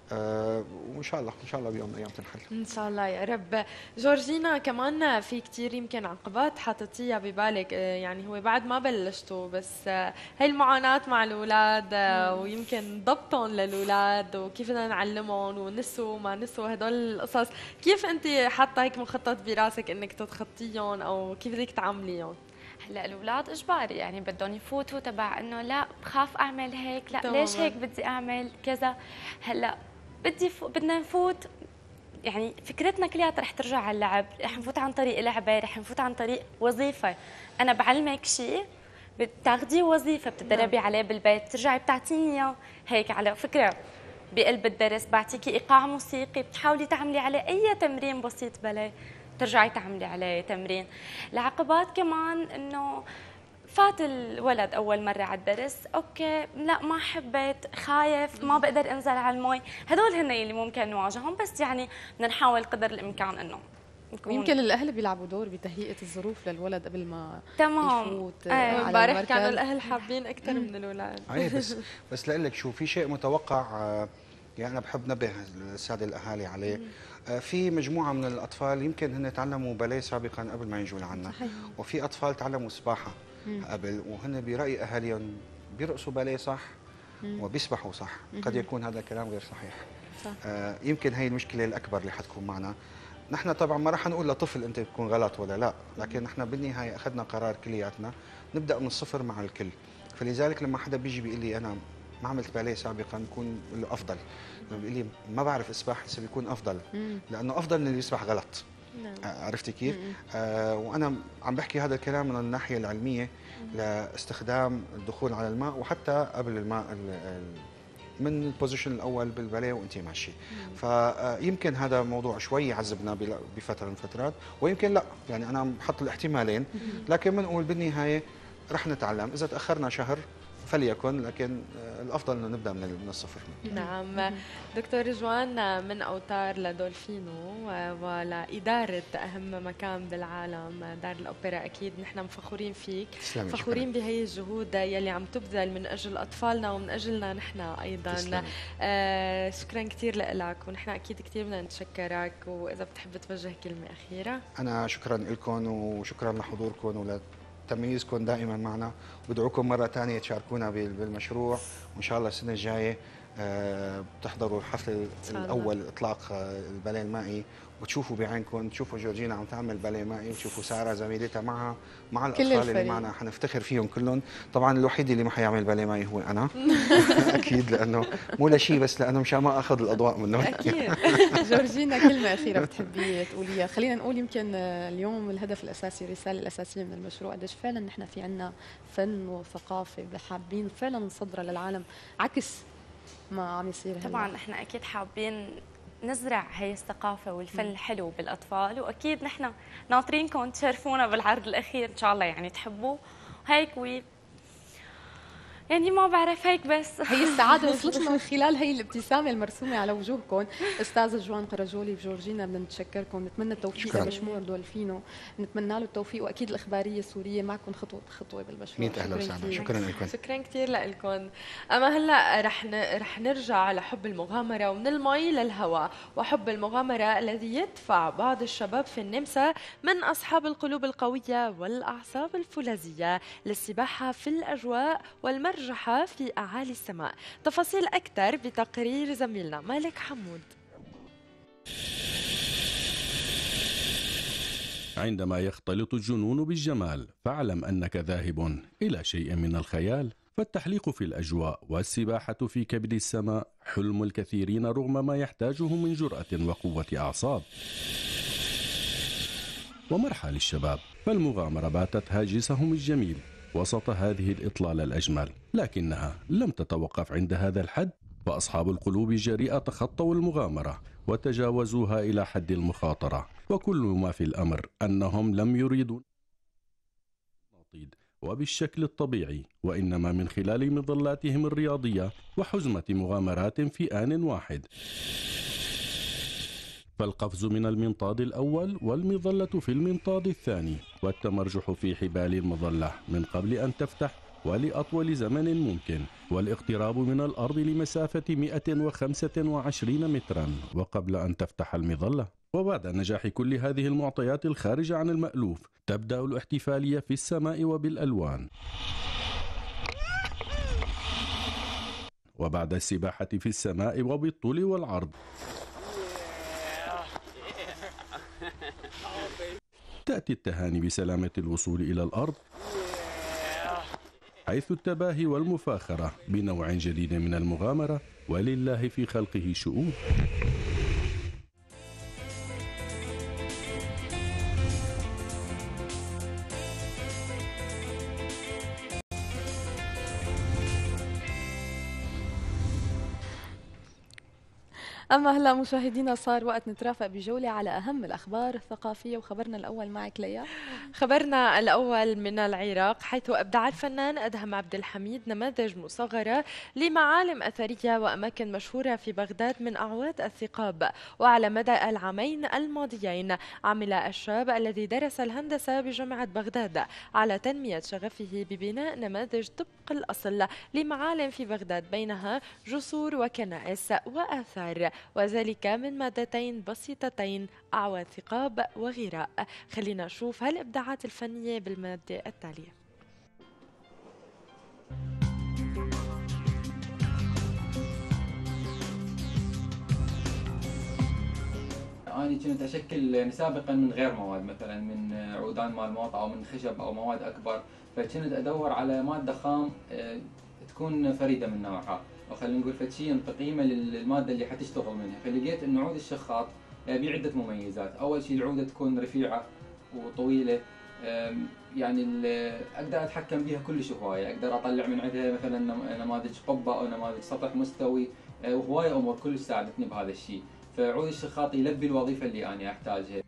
آه وان شاء الله ان شاء الله بيوم من الايام تنحل. ان شاء الله يا رب. جورجينا كمان في كثير يمكن عقبات حاططيها ببالك، آه، يعني هو بعد ما بلشتوا بس آه، هي المعاناه مع الاولاد آه، ويمكن ضبطهم للاولاد وكيف بدنا نعلمهم ونسوا ما نسوا هدول القصص، كيف انت حاطه هيك مخطط براسك انك تتخطيهم او كيف بدك تعامليهم؟ هلا الاولاد اجباري يعني بدهم يفوتوا تبع انه لا بخاف اعمل هيك، لا تماماً. ليش هيك بدي اعمل كذا. هلا بدي ف... بدنا نفوت، يعني فكرتنا كلها رح ترجع على اللعب، رح نفوت عن طريق لعبه، رح نفوت عن طريق وظيفه. انا بعلمك شيء بتاخذيه وظيفه بتدربي نعم. عليه بالبيت، بترجعي بتعطيني اياه هيك على فكره بقلب الدرس، بعطيكي ايقاع موسيقي بتحاولي تعملي عليه اي تمرين بسيط بلا ترجعي تعملي عليه تمرين. العقبات كمان انه فات الولد اول مره على الدرس، اوكي لا ما حبيت، خايف، ما بقدر انزل على المي، هدول هن اللي ممكن نواجههم، بس يعني بدنا نحاول قدر الامكان انه نكون. ويمكن الاهل بيلعبوا دور بتهيئه الظروف للولد قبل ما تمام. يفوت أيه. على امبارح المركز. كانوا الاهل حابين اكثر من الاولاد. اي بس بس لاقول لك شو، في شيء متوقع آه، يعني انا بحب نبه الساده الاهالي عليه. آه، في مجموعه من الاطفال يمكن هن تعلموا باليه سابقا قبل ما يجوا لعنا، وفي اطفال تعلموا سباحه قبل وهن براي اهاليهم بيرقصوا باليه صح وبيسبحوا صح. قد يكون هذا الكلام غير صحيح. صح. آه، يمكن هي المشكله الاكبر اللي حتكون معنا. نحن طبعا ما راح نقول لطفل انت بتكون غلط ولا لا، لكن نحن بالنهايه اخذنا قرار كلياتنا نبدا من الصفر مع الكل. فلذلك لما حدا بيجي بيقول لي انا ما عملت باليه سابقا بكون بقول له افضل، لما بيقول لي ما بعرف اسبح هسه بيكون افضل، لانه افضل من اللي يسبح غلط. نعم. آه، عرفتي كيف؟ آه وانا عم بحكي هذا الكلام من الناحيه العلميه لاستخدام الدخول على الماء وحتى قبل الماء ال- ال- من البوزيشن الاول بالباليه وانت ماشي. فيمكن هذا موضوع شوي يعذبنا بل- بفتره من الفترات، ويمكن لا، يعني انا بحط الاحتمالين، لكن بنقول بالنهايه رح نتعلم. اذا تاخرنا شهر فليكن، لكن آه، الافضل انه نبدا من من الصفر. نعم. دكتور جوان، من أوتار لدولفينو ولإدارة أهم مكان بالعالم دار الأوبرا، أكيد نحن مفخورين فيك، تسلمي، فخورين شكراً. بهي الجهود يلي عم تبذل من أجل أطفالنا ومن أجلنا نحن أيضا. تسلمي. آه شكرا كثير لك، ونحن أكيد كثير بدنا نتشكرك، وإذا بتحب توجه كلمة أخيرة. انا شكرا لكم وشكرا لحضوركم ول تمييزكم دائما معنا، بدعوكم مره ثانيه تشاركونا بال- بالمشروع، وان شاء الله السنه الجايه آه، بتحضروا الحفل شاء الله. الاول اطلاق آه، الباليه المائي، وتشوفوا بعينكم، تشوفوا جورجينا عم تعمل باليه مائي، وتشوفوا ساره زميلتها معها مع كل الاطفال اللي الفريق. معنا، حنفتخر فيهم كلهم. طبعا الوحيد اللي ما حيعمل باليه مائي هو انا اكيد، لانه مو لشيء بس لانه مشان ما اخذ الاضواء منه. أكيد. جورجينا كلمة أخيرة بتحبي تقوليها؟ خلينا نقول يمكن اليوم الهدف الأساسي، الرسالة الأساسية من المشروع قديش فعلا نحن في عنا فن وثقافة حابين فعلا نصدرها للعالم عكس ما عم يصير هلا. طبعا احنا اكيد حابين نزرع هي الثقافة والفن الحلو بالأطفال، وأكيد نحن ناطرينكم تشرفونا بالعرض الأخير إن شاء الله، يعني تحبوه هيك وي يعني ما بعرف هيك بس. هي السعادة وصلت لنا من خلال هي الابتسامة المرسومة على وجوهكم. أستاذة جوان قرجولي وجورجينا بدنا نتشكركم، نتمنى التوفيق شكراً. لمشروع دولفينو، نتمنى له التوفيق، وأكيد الإخبارية السورية معكم خطوة خطوة بالمشروع. مية اهلا وسهلا، كثير. شكرا لكم. شكرا كثير لكم. اما هلا رح ن... رح نرجع لحب المغامره، ومن المي للهواء، وحب المغامره الذي يدفع بعض الشباب في النمسا من اصحاب القلوب القويه والاعصاب الفولاذيه للسباحه في الاجواء والمرجحه في اعالي السماء. تفاصيل اكثر بتقرير زميلنا مالك حمود. عندما يختلط الجنون بالجمال فاعلم أنك ذاهب إلى شيء من الخيال. فالتحليق في الأجواء والسباحة في كبد السماء حلم الكثيرين رغم ما يحتاجه من جرأة وقوة أعصاب. ومرحى للشباب، فالمغامرة باتت هاجسهم الجميل وسط هذه الإطلالة الأجمل، لكنها لم تتوقف عند هذا الحد، فأصحاب القلوب الجريئة تخطوا المغامرة وتجاوزوها إلى حد المخاطرة، وكل ما في الأمر أنهم لم يريدوا النطيد وبالشكل الطبيعي، وإنما من خلال مظلاتهم الرياضية وحزمة مغامرات في آن واحد. فالقفز من المنطاد الأول والمظلة في المنطاد الثاني، والتمرجح في حبال المظلة من قبل أن تفتح ولأطول زمن ممكن، والاقتراب من الأرض لمسافة مئة وخمسة وعشرين مترا وقبل أن تفتح المظلة. وبعد نجاح كل هذه المعطيات الخارجة عن المألوف تبدأ الاحتفالية في السماء وبالألوان. وبعد السباحة في السماء وبالطول والعرض تأتي التهاني بسلامة الوصول إلى الأرض، حيث التباهي والمفاخرة بنوع جديد من المغامرة، ولله في خلقه شؤون. أما هلا مشاهدينا صار وقت نترافق بجولة على أهم الأخبار الثقافية، وخبرنا الأول معك ليا. خبرنا الأول من العراق، حيث أبدع الفنان أدهم عبد الحميد نماذج مصغرة لمعالم أثرية وأماكن مشهورة في بغداد من أعواد الثقاب. وعلى مدى العامين الماضيين عمل الشاب الذي درس الهندسة بجامعة بغداد على تنمية شغفه ببناء نماذج طبق الأصل لمعالم في بغداد، بينها جسور وكنائس وآثار، وذلك من مادتين بسيطتين: أعواد ثقاب وغراء. خلينا نشوف هالإبداعات الفنية بالمادة التالية. أنا كنت أشكل سابقا من غير مواد، مثلا من عودان مال موط أو من خشب أو مواد أكبر، فكنت أدور على مادة خام تكون فريدة من نوعها، أو خلينا نقول فشيء قيمة للمادة اللي حتشتغل منها. فلقيت إنه عود الشخاط بعدة مميزات. أول شيء العودة تكون رفيعة وطويلة، يعني أقدر أتحكم بها كلش هواية، أقدر أطلع من عندها مثلا نماذج قبة أو نماذج سطح مستوي، وهواية أمور كلش ساعدتني بهذا الشيء. فعود الشخاط يلبي الوظيفة اللي أنا أحتاجها.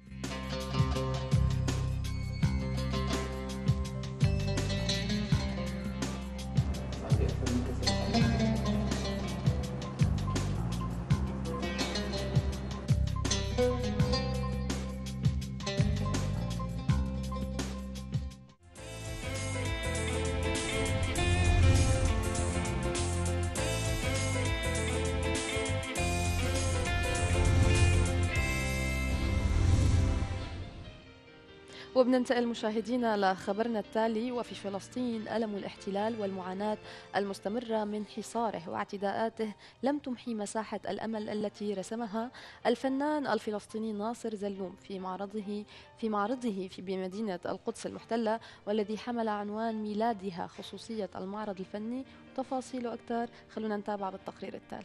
وبننتقل مشاهدينا لخبرنا التالي. وفي فلسطين ألم الاحتلال والمعاناة المستمرة من حصاره واعتداءاته لم تمحي مساحة الأمل التي رسمها الفنان الفلسطيني ناصر زلوم في معرضه في معرضه في بمدينة القدس المحتلة، والذي حمل عنوان ميلادها خصوصية المعرض الفني. تفاصيله أكثر خلونا نتابع بالتقرير التالي.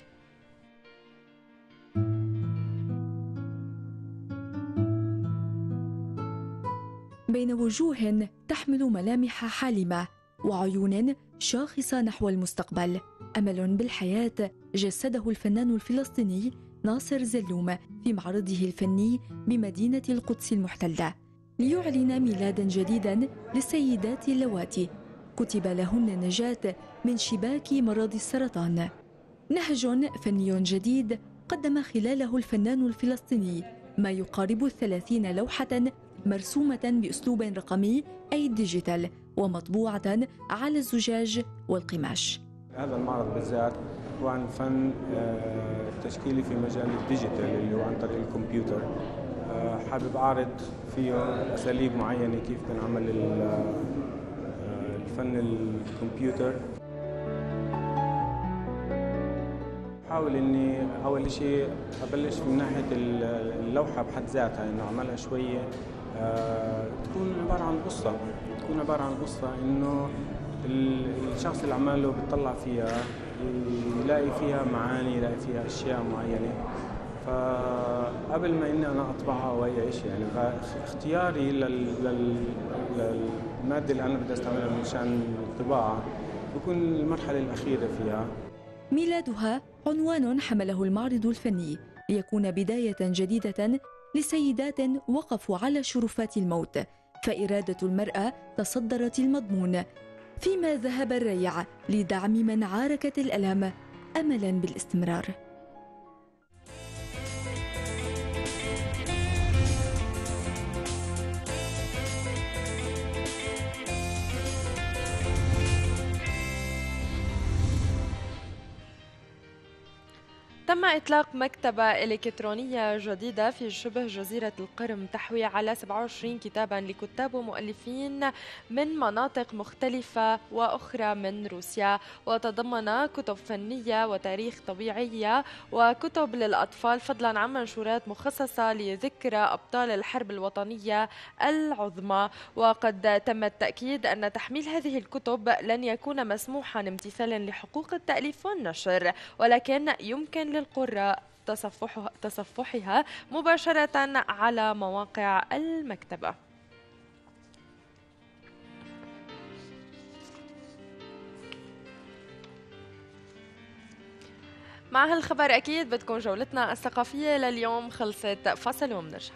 بين وجوه تحمل ملامح حالمة وعيون شاخصة نحو المستقبل، أمل بالحياة جسده الفنان الفلسطيني ناصر زلوم في معرضه الفني بمدينة القدس المحتلة، ليعلن ميلادا جديدا للسيدات اللواتي كتب لهن النجاة من شباك مرض السرطان. نهج فني جديد قدم خلاله الفنان الفلسطيني ما يقارب الثلاثين لوحة مرسومة بأسلوب رقمي أي ديجيتال، ومطبوعة على الزجاج والقماش. هذا المعرض بالذات هو عن فن تشكيلي في مجال الديجيتال اللي هو عن طريق الكمبيوتر. حابب أعرض فيه أساليب معينة كيف بنعمل الفن الكمبيوتر. حاول اني اول شيء ابلش من ناحيه اللوحه بحد ذاتها، انه اعملها شويه أه تكون عباره عن قصه، تكون عباره عن قصه انه الشخص اللي عمله بيطلع فيها يلاقي فيها معاني، يلاقي فيها اشياء معينه. فقبل ما اني انا اطبعها او اي شيء، يعني فاختياري للماده اللي انا بدي استعملها من شان الطباعه بكون المرحله الاخيره فيها. ميلادها عنوان حمله المعرض الفني ليكون بداية جديدة لسيدات وقفوا على شرفات الموت، فإرادة المرأة تصدرت المضمون، فيما ذهب الريع لدعم من عاركت الألم أملاً بالاستمرار. تم إطلاق مكتبة إلكترونية جديدة في شبه جزيرة القرم تحوي على سبعة وعشرين كتابا لكتاب ومؤلفين من مناطق مختلفة وأخرى من روسيا، وتضمن كتب فنية وتاريخ طبيعية وكتب للأطفال، فضلا عن منشورات مخصصة لذكرى أبطال الحرب الوطنية العظمى. وقد تم التأكيد أن تحميل هذه الكتب لن يكون مسموحا امتثالا لحقوق التأليف والنشر، ولكن يمكن للقراء تصفحها, تصفحها مباشرة على مواقع المكتبة. مع هالخبر أكيد بتكون جولتنا الثقافية لليوم خلصت. فاصل ومنرجع.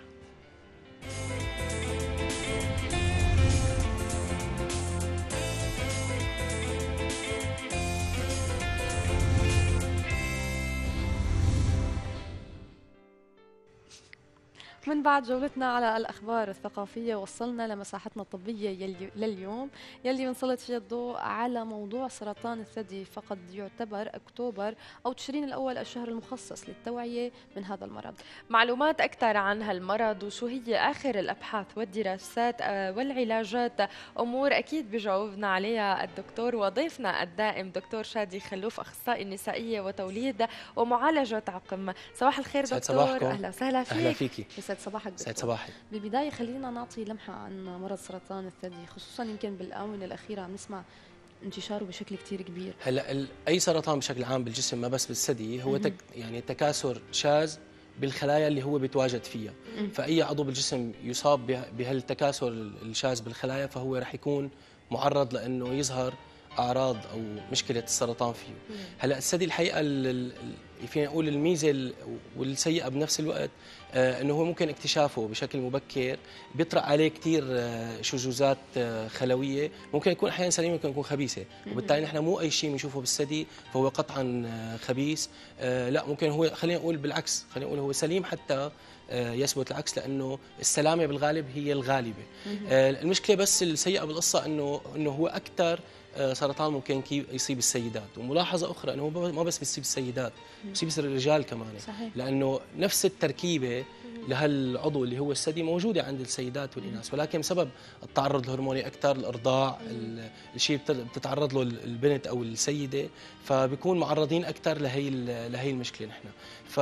من بعد جولتنا على الأخبار الثقافية وصلنا لمساحتنا الطبية يلي لليوم يلي بنسلط فيها الضوء على موضوع سرطان الثدي، فقد يعتبر أكتوبر أو تشرين الأول الشهر المخصص للتوعية من هذا المرض. معلومات أكثر عن هالمرض وشو هي آخر الأبحاث والدراسات والعلاجات أمور أكيد بجاوبنا عليها الدكتور وضيفنا الدائم دكتور شادي خلوف، أخصائي النسائية وتوليد ومعالجة عقم. صباح الخير دكتور. أهلا وسهلا فيك. أهلا فيكي. يسعد صباحك دكتور. يسعد صباحك. بالبداية خلينا نعطي لمحة عن مرض سرطان الثدي، خصوصا يمكن بالآونة الأخيرة عم نسمع انتشاره بشكل كتير كبير. هلا اي سرطان بشكل عام بالجسم ما بس بالثدي هو تك يعني تكاثر شاذ بالخلايا اللي هو بيتواجد فيها، فاي عضو بالجسم يصاب بهالتكاثر الشاذ بالخلايا فهو رح يكون معرض لانه يظهر اعراض او مشكله السرطان فيه. هلا الثدي الحقيقه فينا نقول الميزه والسيئه بنفس الوقت آه انه هو ممكن اكتشافه بشكل مبكر بيطرق عليه كثير آه شذوذات آه خلويه، ممكن يكون احيانا سليمه ممكن يكون خبيثه، وبالتالي نحن مو اي شيء بنشوفه بالثدي فهو قطعا آه خبيث، آه لا ممكن هو خلينا نقول بالعكس، خلينا نقول هو سليم حتى آه يثبت العكس، لانه السلامه بالغالب هي الغالبه. آه المشكله بس السيئه بالقصه انه انه هو اكثر سرطان ممكن يصيب السيدات، وملاحظه اخرى انه ما بس بيصيب السيدات بيصيب الرجال كمان. صحيح. لانه نفس التركيبه لهالعضو اللي هو الثدي موجوده عند السيدات والاناث، ولكن بسبب التعرض الهرموني اكثر، الارضاع، الشيء بتتعرض له البنت او السيده، فبيكون معرضين اكثر لهي لهي المشكله نحن. ف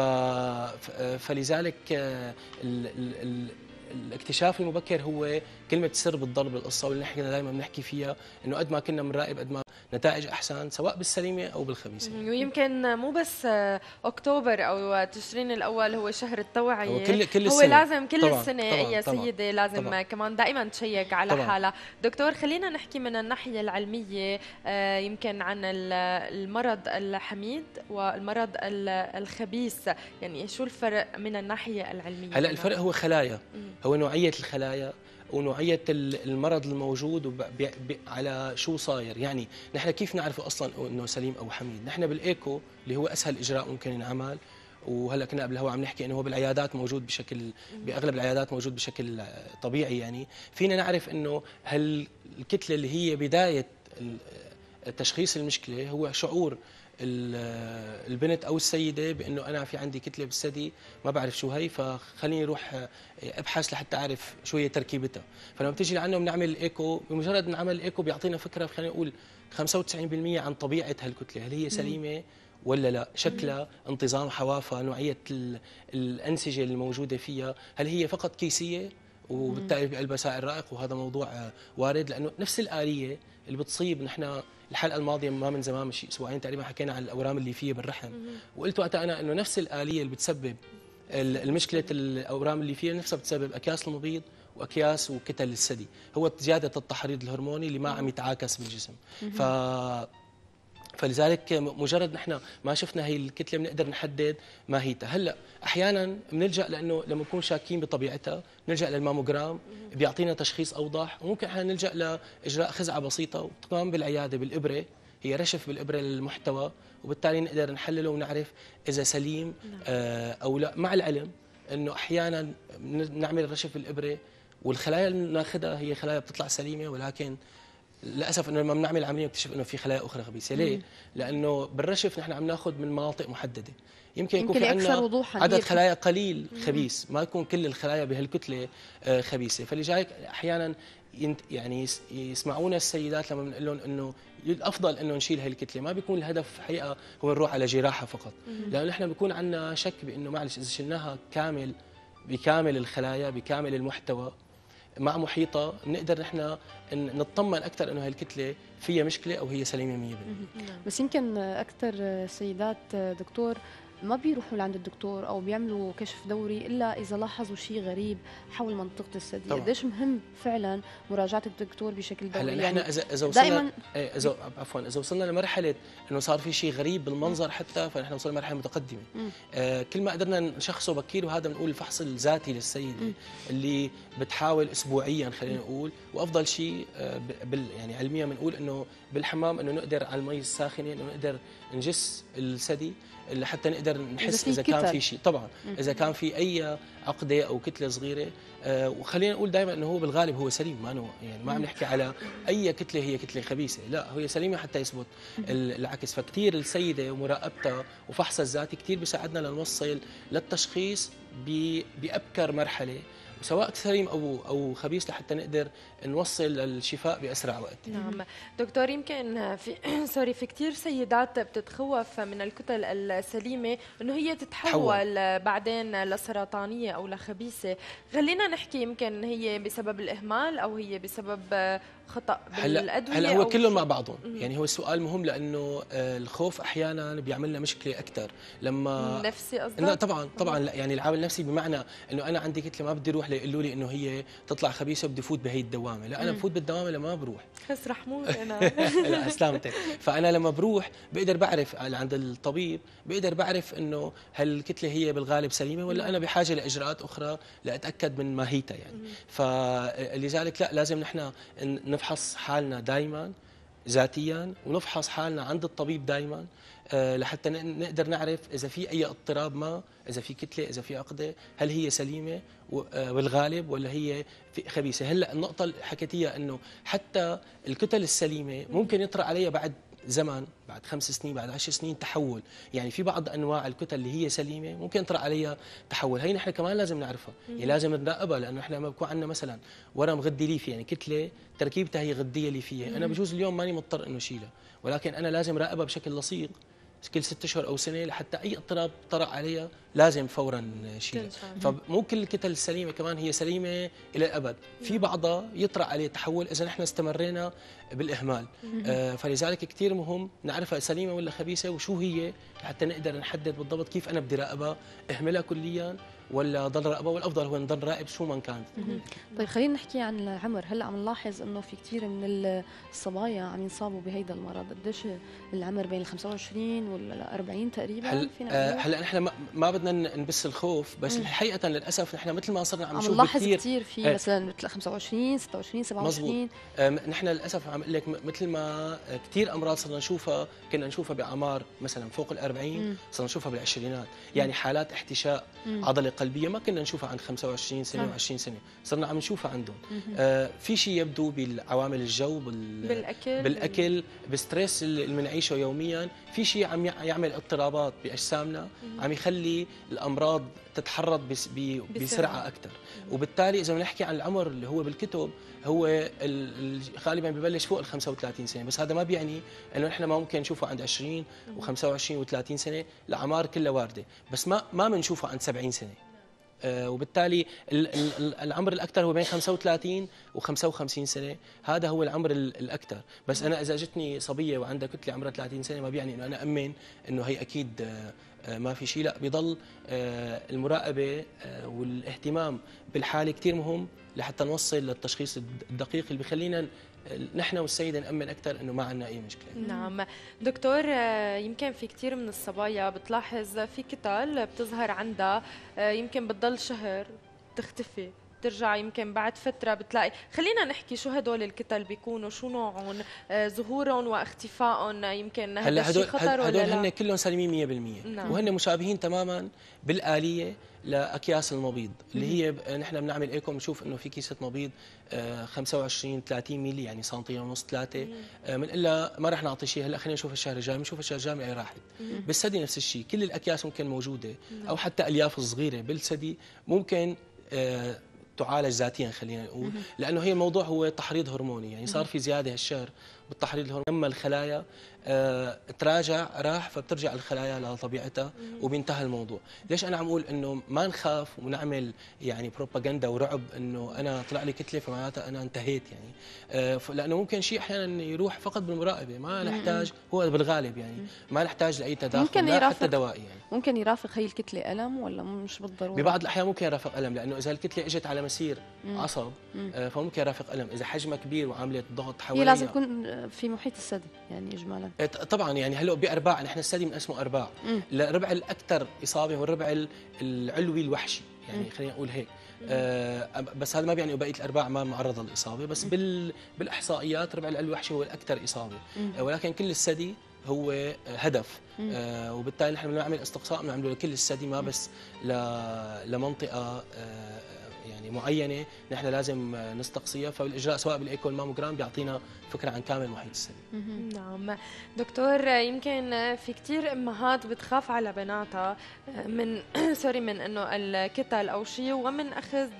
فلذلك ال... ال... الاكتشاف المبكر هو كلمة سر بالضرب القصة، واللي نحن دائما بنحكي فيها انه قد ما كنا بنراقب قد ما نتائج احسن سواء بالسليمة او بالخبيثة. ويمكن مو بس اكتوبر او تشرين الاول هو شهر التوعية، هو كل كل هو السنة. لازم كل طبعاً السنة طبعاً اي طبعاً سيدة لازم طبعاً كمان دائما تشيك على طبعاً حالها. دكتور خلينا نحكي من الناحية العلمية يمكن عن المرض الحميد والمرض الخبيث، يعني شو الفرق من الناحية العلمية؟ هلا الفرق هو خلايا، هو نوعية الخلايا ونوعية المرض الموجود على شو صاير. يعني نحن كيف نعرف أصلا أنه سليم أو حميد؟ نحن بالإيكو اللي هو أسهل إجراء ممكن ينعمل، وهلا كنا قبل هو عم نحكي انه هو بالعيادات موجود بشكل باغلب العيادات موجود بشكل طبيعي، يعني فينا نعرف انه هالكتله اللي هي بدايه تشخيص المشكله هو شعور البنت او السيده بانه انا في عندي كتله بالثدي ما بعرف شو هي، فخليني اروح ابحث لحتى اعرف شو هي تركيبتها. فلما بتيجي لعنا بنعمل الايكو، بمجرد نعمل الايكو بيعطينا فكره خلينا نقول خمسة وتسعين بالمئة عن طبيعه هالكتله، هل هي سليمه ولا لا، شكلها، انتظام حوافها، نوعيه الانسجه الموجوده فيها، هل هي فقط كيسيه وبالتالي بقلبها سائل رائق، وهذا موضوع وارد لانه نفس الآلية اللي بتصيب. نحن الحلقه الماضيه ما من زمان مش اسبوعين تقريبا حكينا عن الاورام الليفيه بالرحم، وقلت وقتها انا انه نفس الآلية اللي بتسبب المشكله الاورام الليفيه نفسها بتسبب اكياس المبيض واكياس وكتل الثدي، هو زياده التحريض الهرموني اللي ما عم يتعاكس بالجسم. ف فلذلك مجرد نحن ما شفنا هي الكتله بنقدر نحدد ماهيتها. هلا احيانا بنلجا لانه لما نكون شاكين بطبيعتها بنلجا للماموجرام بيعطينا تشخيص اوضح، وممكن احيانا نلجا لاجراء خزعه بسيطه وكمان بالعياده بالابره، هي رشف بالابره للمحتوى، وبالتالي نقدر نحلله ونعرف اذا سليم آه او لا، مع العلم انه احيانا نعمل رشف بالابره والخلايا اللي ناخذها هي خلايا بتطلع سليمه، ولكن للاسف انه لما بنعمل عمليه بنكتشف انه في خلايا اخرى خبيثه. ليه؟ لانه بالرشف نحن عم ناخذ من مناطق محدده، يمكن يكون يمكن في أكثر عندنا وضوحاً عدد هي خلايا قليل خبيث، ما يكون كل الخلايا بهالكتله آه، خبيثه. فلذلك احيانا ينت- يعني يس- يسمعونا السيدات لما بنقول لهم انه الافضل انه نشيل هاي الكتله، ما بيكون الهدف حقيقه هو نروح على جراحه فقط، لانه نحن بيكون عندنا شك بانه معلش اذا شلناها كامل بكامل الخلايا بكامل المحتوى مع محيطها بنقدر نحن ن- نطمن اكثر انه هاي الكتله فيها مشكله او هي سليمه مية بالمية. بس يمكن اكثر سيدات دكتور ما بيروحوا لعند الدكتور او بيعملوا كشف دوري الا اذا لاحظوا شيء غريب حول منطقه الثدي. طبعاً. قديش مهم فعلا مراجعه الدكتور بشكل دوري؟ هلا نحن يعني اذا اذا وصلنا دائما إيه، اذا عفوا اذا وصلنا لمرحله انه صار في شيء غريب بالمنظر حتى، فنحن وصلنا لمرحله متقدمه. مم. آه كل ما قدرنا نشخصه بكير، وهذا بنقول الفحص الذاتي للسيده اللي بتحاول اسبوعيا خلينا نقول، وافضل شيء آه ب- بال يعني علميا بنقول انه بالحمام انه نقدر على المي الساخنه انه نقدر نجس الثدي لحتى نقدر نحس في اذا كان كتل. في شيء. طبعا اذا كان في اي عقده او كتله صغيره، آه وخلينا نقول دائما انه هو بالغالب هو سليم، ما انه يعني ما عم نحكي على اي كتله هي كتله خبيثه، لا هي سليمه حتى يثبت ال- العكس. فكتير السيده ومراقبتها وفحصها الذاتي كتير بيساعدنا لنوصل للتشخيص ب- بابكر مرحله، سواء سليم او او خبيث، لحتى نقدر نوصل للشفاء باسرع وقت. نعم دكتور، يمكن في سوري في كثير سيدات بتتخوف من الكتل السليمه انه هي تتحول بعدين لسرطانيه او لخبيثه. خلينا نحكي يمكن هي بسبب الاهمال او هي بسبب خطا هلا بالادويه. هلا هو أو كلهم شيء؟ مع بعضهم. مم. يعني هو السؤال مهم لانه آه، الخوف احيانا بيعمل لنا مشكله اكثر لما نفسي قصدك؟ لا طبعا طبعا لا، يعني العامل النفسي بمعنى انه انا عندي كتله ما بدي اروح ليقولوا لي انه هي تطلع خبيثه بدي فوت بهي الدوامه، لا انا مم. بفوت بالدوامه لما ما بروح. خس رح موت انا. لا اسلامتك. فانا لما بروح بقدر بعرف عند الطبيب، بقدر بعرف انه هل الكتله هي بالغالب سليمه ولا انا بحاجه لاجراءات اخرى لاتاكد من ماهيتها يعني. فلذلك لا، لازم نحن نفحص حالنا دائما ذاتيا، ونفحص حالنا عند الطبيب دائما آه، لحتى ن- نقدر نعرف اذا في اي اضطراب ما، اذا في كتله، اذا في عقده، هل هي سليمه و- آه، بالغالب ولا هي في خبيثه. هلا النقطه اللي حكيتيها انه حتى الكتل السليمه ممكن يطرأ عليها بعد زمن، بعد خمس سنين، بعد عشر سنين تحول. يعني في بعض انواع الكتل اللي هي سليمه ممكن يطرأ عليها تحول، هي نحن كمان لازم نعرفها، يعني لازم نراقبها، لانه احنا لما بكون عندنا مثلا ورم غدي ليفي، يعني كتله تركيبتها هي غديه ليفيه، انا بجوز اليوم ماني مضطر انه اشيلها، ولكن انا لازم راقبها بشكل لصيق كل ست اشهر او سنه، لحتى اي اضطراب طرأ عليها لازم فورا شيلها. فمو كل الكتل السليمه كمان هي سليمه الى الابد، في بعضها يطرأ عليه تحول اذا نحن استمرينا بالاهمال. آه فلذلك كثير مهم نعرفها سليمه ولا خبيثه وشو هي، حتى نقدر نحدد بالضبط كيف انا بدي راقبها، اهملها كليا ولا ضل راقبها، والافضل هو نضل راقب شو ما كانت. طيب خلينا نحكي عن العمر. هلا عم نلاحظ انه في كثير من الصبايا عم ينصابوا بهيدا المرض. قديش العمر بين ال خمسة وعشرين ولا أربعين تقريبا؟ هل فينا آه نقول؟ هلا نحن ما, ما بدنا نبث الخوف، بس مم. حقيقه للاسف نحن مثل ما صرنا عم عم نشوف نلاحظ كثير كثير في آه. مثلا مثل خمسة وعشرين ستة وعشرين سبعة وعشرين. آه نحن للاسف عم اقول لك م- مثل ما كثير امراض صرنا نشوفها، كنا نشوفها باعمار مثلا فوق ال أربعين، صرنا نشوفها بالعشرينات، يعني حالات احتشاء مم. عضله قلبيه ما كنا نشوفها عند خمسة وعشرين سنه صح. و20 سنه، صرنا عم نشوفها عندهم. مم. آه في شيء يبدو بالعوامل الجو، بال بالاكل بالاكل، بالستريس اللي بنعيشه يوميا، في شيء عم يع- يعمل اضطرابات باجسامنا، عم يخلي الامراض تتحرض بس ب- بسرعه اكثر. وبالتالي اذا بنحكي عن العمر اللي هو بالكتب، هو ال- ال- غالبا ببلش فوق ال خمسة وثلاثين سنه، بس هذا ما بيعني انه نحن ما ممكن نشوفه عند عشرين وخمسة وعشرين وثلاثين سنه، الاعمار كلها وارده، بس ما ما بنشوفه عند سبعين سنه. آه، وبالتالي ال- ال- العمر الاكثر هو بين خمسة وثلاثين وخمسة وخمسين سنه، هذا هو العمر ال- الاكثر. بس انا اذا جتني صبيه وعندها كتله عمرها ثلاثين سنه، ما بيعني انه انا امن انه هي اكيد آه، آه، ما في شيء، لا، بضل آه، المراقبه آه، والاهتمام بالحاله كثير مهم لحتى نوصل للتشخيص الد- الدقيق اللي بخلينا نحن والسيده نامن اكثر انه ما عندنا اي مشكله. نعم دكتور، آه، يمكن في كثير من الصبايا بتلاحظ في كتل بتظهر عندها، آه، يمكن بتضل شهر تختفي بترجع يمكن بعد فتره بتلاقي. خلينا نحكي شو هدول الكتل بيكونوا، شو نوعهم، آه ظهورهم واختفائهم، يمكن هذا الشيء خطر ولا لا؟ هدول هن كلهم سالمين مية بالمية. نعم. وهن مشابهين تماما بالآلية لاكياس المبيض اللي هي نحن بنعمل ايكو بنشوف انه في كيسه مبيض خمسة وعشرين ثلاثين ملي يعني سنتي ونص ثلاثه من الا ما رح نعطي شيء. هلا خلينا نشوف الشهر الجاي، بنشوف الشهر الجاي اي راحت. بالثدي نفس الشيء، كل الاكياس ممكن موجوده او حتى الياف الصغيره بالثدي ممكن تعالج ذاتيا خلينا نقول، لانه هي الموضوع هو تحريض هرموني، يعني صار في زياده هالشهر بالتحريض الهرموني. لما الخلايا آه تراجع راح فبترجع الخلايا لطبيعتها وبينتهى الموضوع. ليش انا عم اقول انه ما نخاف ونعمل يعني بروباغندا ورعب انه انا طلع لي كتله فمعناتها انا انتهيت يعني، آه لانه ممكن شيء احيانا يروح فقط بالمراقبه، ما نحتاج، هو بالغالب يعني ما نحتاج لاي تداخل ممكن لا يرافق حتى دوائي يعني. ممكن يرافق هي الكتله الم ولا مش بالضروره؟ ببعض الاحيان ممكن يرافق الم، لانه اذا الكتله اجت على مسير مم. عصب آه فممكن يرافق الم. اذا حجمها كبير وعامله ضغط حواليها، هي لازم تكون في محيط الثدي يعني اجمالا. طبعا يعني هلا بارباع، نحن الثدي بنقسمه ارباع، الربع الاكثر اصابه هو الربع العلوي الوحشي يعني، خلينا نقول هيك. آه بس هذا ما بيعني بقيه الارباع ما معرضه للاصابه، بس بال بالاحصائيات الربع العلوي الوحشي هو الاكثر اصابه، آه ولكن كل الثدي هو هدف، آه وبالتالي نحن بنعمل استقصاء بنعمله لكل الثدي، ما بس لمنطقه آه يعني معينه نحن لازم نستقصيها. فبالاجراء سواء بالايكو الماموجرام بيعطينا فكره عن كامل محيط الثدي. نعم دكتور، يمكن في كثير امهات بتخاف على بناتها من سوري من انه الكتل او شيء، ومن اخذ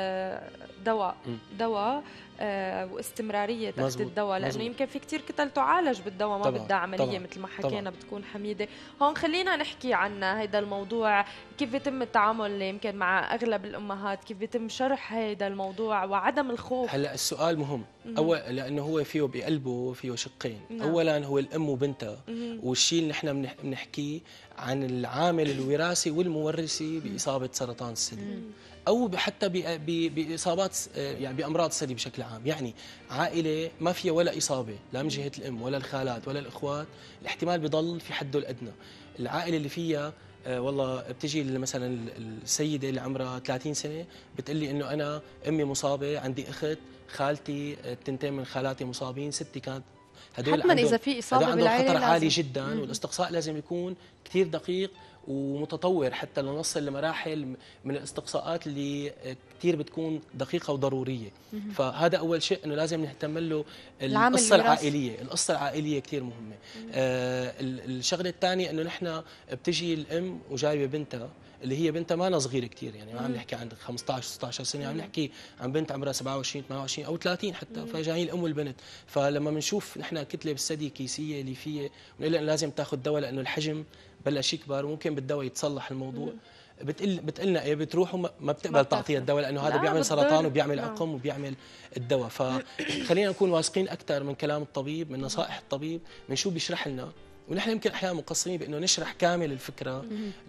دواء دواء آه واستمراريه اخذ الدواء، لانه مزبوط. يمكن في كثير كتل تعالج بالدواء، ما بدها عمليه مثل ما حكينا، بتكون حميده. هون خلينا نحكي عن هذا الموضوع، كيف يتم التعامل يمكن مع اغلب الامهات، كيف يتم شرح هذا الموضوع وعدم الخوف. هلا السؤال مهم اول، لانه هو فيه بقلبه فيه شقين. نعم. اولا هو الام وبنتها، والشيء اللي نحن بنحكيه عن العامل الوراثي والمورثي باصابه سرطان الثدي، او حتى باصابات يعني بامراض الثدي بشكل عام. يعني عائله ما فيها ولا اصابه لا من جهه الام ولا الخالات ولا الاخوات، الاحتمال بيضل في حده الادنى. العائله اللي فيها آه والله بتجي مثلا السيده اللي عمرها ثلاثين سنه بتقول لي انه انا امي مصابه، عندي اخت، خالتي، التنتين من خالاتي مصابين، ستي كانت، هدول حتما اذا في اصابه بالعائله خطر عالي جدا. مم. والاستقصاء لازم يكون كثير دقيق ومتطور حتى لنصل لمراحل من الاستقصاءات اللي كثير بتكون دقيقه وضروريه. مم. فهذا اول شيء انه لازم نهتم له القصه العائليه، القصه العائليه كثير مهمه. آه الشغله الثانيه انه نحن بتجي الام وجايبه بنتها اللي هي بنتها ما صغيره كثير، يعني ما عم نحكي عن خمسة عشر ستة عشر سنه، عم نحكي عن بنت عمرها سبعة وعشرين ثمانية وعشرين او ثلاثين حتى، فجايين الام والبنت. فلما بنشوف نحن كتله بالثدي كيسيه ليفيه بنقول لها لازم تاخذ دواء لانه الحجم بلش يكبر وممكن بالدواء يتصلح الموضوع، بتقل بتقلنا ايه بتروح وما بتقبل تعطيها الدواء لانه هذا بيعمل سرطان وبيعمل عقم وبيعمل الدواء. فخلينا نكون واثقين اكثر من كلام الطبيب، من نصائح الطبيب، من شو بيشرح لنا. ونحن يمكن احيانا مقصرين بانه نشرح كامل الفكره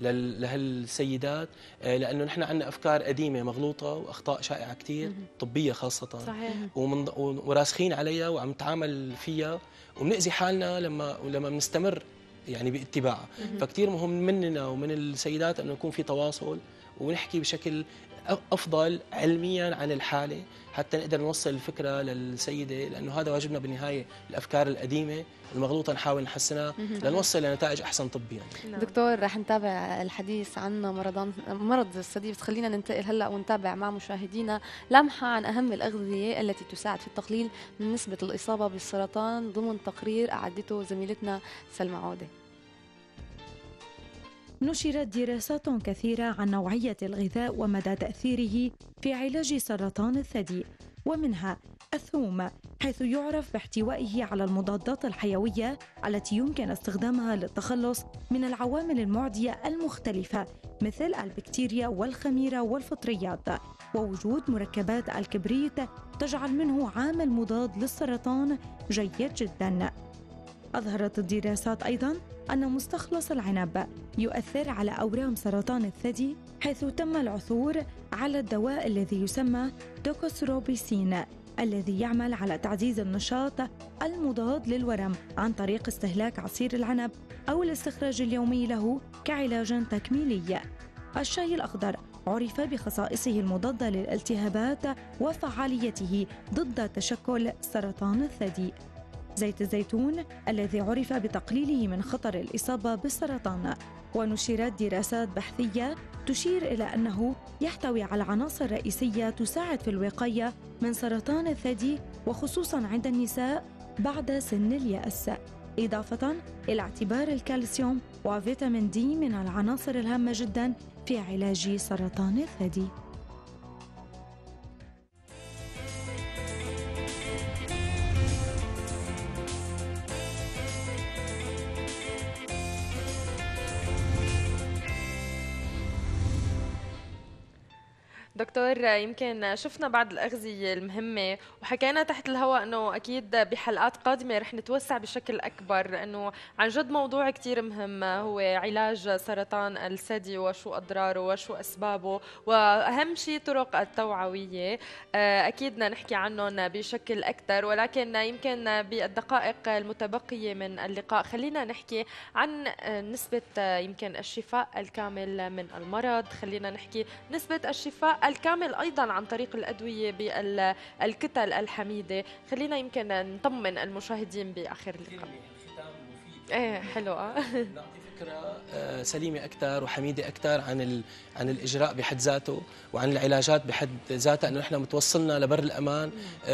لهالسيدات، لانه نحن عندنا افكار قديمه مغلوطه واخطاء شائعه كثير طبيه خاصه، صحيح، ومن وراسخين عليها وعم نتعامل فيها وبنأذي حالنا لما لما بنستمر يعني باتباعها. فكتير مهم مننا ومن السيدات انه يكون في تواصل ونحكي بشكل افضل علميا عن الحاله حتى نقدر نوصل الفكره للسيده، لانه هذا واجبنا بالنهايه. الافكار القديمه المغلوطه نحاول نحسنها لنوصل لنتائج احسن طبيا. يعني. دكتور، رح نتابع الحديث عن مرضان مرض الثدي، بس خلينا ننتقل هلا ونتابع مع مشاهدينا لمحه عن اهم الاغذيه التي تساعد في التقليل من نسبه الاصابه بالسرطان ضمن تقرير اعدته زميلتنا سلمى عوده. نشرت دراسات كثيرة عن نوعية الغذاء ومدى تأثيره في علاج سرطان الثدي، ومنها الثوم، حيث يعرف باحتوائه على المضادات الحيوية التي يمكن استخدامها للتخلص من العوامل المعدية المختلفة مثل البكتيريا والخميرة والفطريات، ووجود مركبات الكبريت تجعل منه عامل مضاد للسرطان جيد جداً. أظهرت الدراسات أيضاً أن مستخلص العنب يؤثر على أورام سرطان الثدي، حيث تم العثور على الدواء الذي يسمى دوكوسروبيسين الذي يعمل على تعزيز النشاط المضاد للورم عن طريق استهلاك عصير العنب أو الاستخراج اليومي له كعلاج تكميلي. الشاي الأخضر عرف بخصائصه المضادة للالتهابات وفعاليته ضد تشكل سرطان الثدي. زيت الزيتون الذي عرف بتقليله من خطر الإصابة بالسرطان، ونشرت دراسات بحثية تشير إلى أنه يحتوي على عناصر رئيسية تساعد في الوقاية من سرطان الثدي وخصوصاً عند النساء بعد سن اليأس، إضافة إلى اعتبار الكالسيوم وفيتامين دي من العناصر الهامة جداً في علاج سرطان الثدي. دكتور، يمكن شفنا بعض الأغذية المهمة وحكينا تحت الهواء أنه أكيد بحلقات قادمة رح نتوسع بشكل أكبر، أنه عن جد موضوع كتير مهم هو علاج سرطان الثدي وشو أضراره وشو أسبابه، وأهم شيء طرق التوعوية أكيد بدنا نحكي عنهم بشكل أكثر، ولكن يمكن بالدقائق المتبقية من اللقاء خلينا نحكي عن نسبة يمكن الشفاء الكامل من المرض، خلينا نحكي نسبة الشفاء الكامل أيضا عن طريق الأدوية بالكتل الحميدة. خلينا يمكن نطمن المشاهدين بآخر اللقاء. ايه حلو. اه نعطي فكرة سليمة أكثر وحميدة أكثر عن عن الإجراء بحد ذاته وعن العلاجات بحد ذاتها، أنه نحن متوصلنا لبر الأمان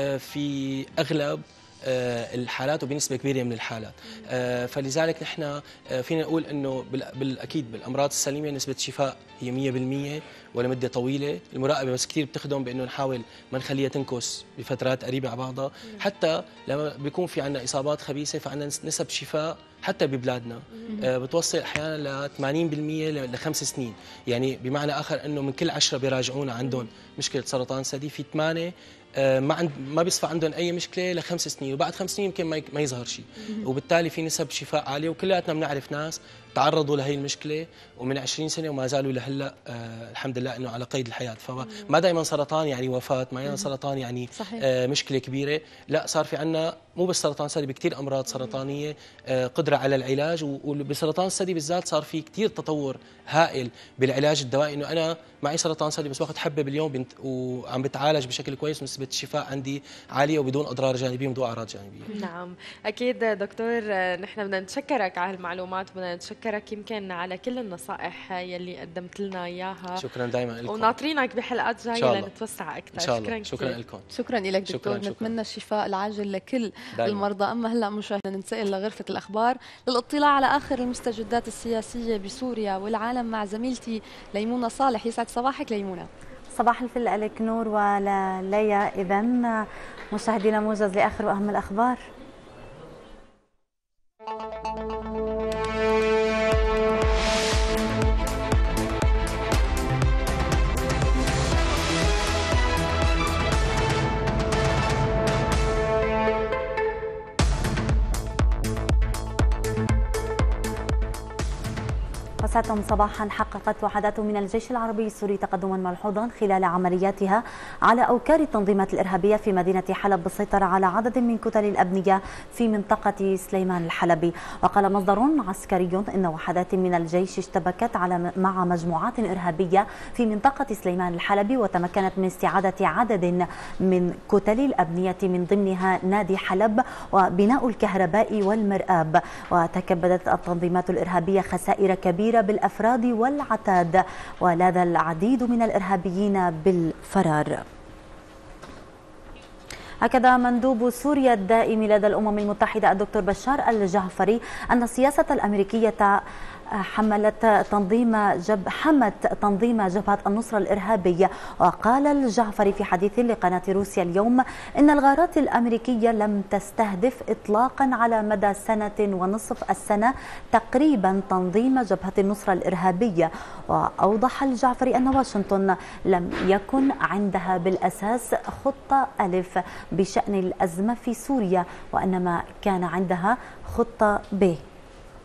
في أغلب الحالات وبنسبة كبيرة من الحالات. فلذلك نحن فينا نقول أنه بالأكيد بالأمراض السليمة نسبة شفاء هي مية بالمية ولمدة طويلة. المراقبة بس كثير بتخدم بأنه نحاول ما نخليها تنكس بفترات قريبة على بعضها، حتى لما بيكون في عندنا إصابات خبيثة فعندنا نسب شفاء حتى ببلادنا بتوصل أحيانا ل ثمانين بالمية لخمس سنين. يعني بمعنى آخر أنه من كل عشرة بيراجعونا عندهم مشكلة سرطان ثدي في ثمانية ما عند ما بيصفى عندهم اي مشكله لخمس سنين، وبعد خمس سنين يمكن ما يظهر شيء، وبالتالي في نسب شفاء عاليه. وكلياتنا بنعرف ناس تعرضوا لهي المشكله ومن عشرين سنه وما زالوا لهلا آه الحمد لله انه على قيد الحياه. فما دائما سرطان يعني وفاه، ما دائما سرطان يعني آه مشكله كبيره، لا صار في عندنا مو بس سرطان ثدي، بكثير امراض سرطانيه آه قدره على العلاج. وبسرطان الثدي بالذات صار في كثير تطور هائل بالعلاج الدوائي، انه انا معي سرطان ثدي بس باخذ حبه باليوم بنت وعم بتعالج بشكل كويس ونسبه الشفاء عندي عاليه وبدون اضرار جانبيه وبدون اعراض جانبيه. نعم اكيد دكتور، نحن بدنا نتشكرك على هالمعلومات وبدنا نتشكرك يمكن على كل النصائح يلي قدمت لنا اياها. شكرا دائما لكم، وناطرينك بحلقات جايه لنتوسع اكثر. ان شاء الله. شكرا لكم. شكرا لك دكتور، نتمنى الشفاء العاجل لكل دايما المرضى. اما هلا مشاهدينا ننتقل لغرفه الاخبار للاطلاع على اخر المستجدات السياسيه بسوريا والعالم مع زميلتي ليمونه صالح. يسعد صباحك ليمونه. صباح الفل لك نور ولليا. اذا مشاهدينا موجز لاخر واهم الاخبار. وساعة صباحا حققت وحدات من الجيش العربي السوري تقدما ملحوظا خلال عملياتها على أوكار التنظيمات الإرهابية في مدينة حلب بالسيطرة على عدد من كتل الأبنية في منطقة سليمان الحلبي. وقال مصدر عسكري إن وحدات من الجيش اشتبكت على مع مجموعات إرهابية في منطقة سليمان الحلبي وتمكنت من استعادة عدد من كتل الأبنية من ضمنها نادي حلب وبناء الكهرباء والمرآب. وتكبدت التنظيمات الإرهابية خسائر كبيرة بالأفراد والعتاد ولاذ العديد من الإرهابيين بالفرار. أكد مندوب سوريا الدائم لدى الأمم المتحدة الدكتور بشار الجعفري أن السياسة الأمريكية حملت تنظيم جب حمت تنظيم جبهة النصرة الإرهابية. وقال الجعفري في حديث لقناة روسيا اليوم إن الغارات الأمريكية لم تستهدف إطلاقا على مدى سنة ونصف السنة تقريبا تنظيم جبهة النصرة الإرهابية. وأوضح الجعفري أن واشنطن لم يكن عندها بالأساس خطة ألف بشأن الأزمة في سوريا، وإنما كان عندها خطة ب.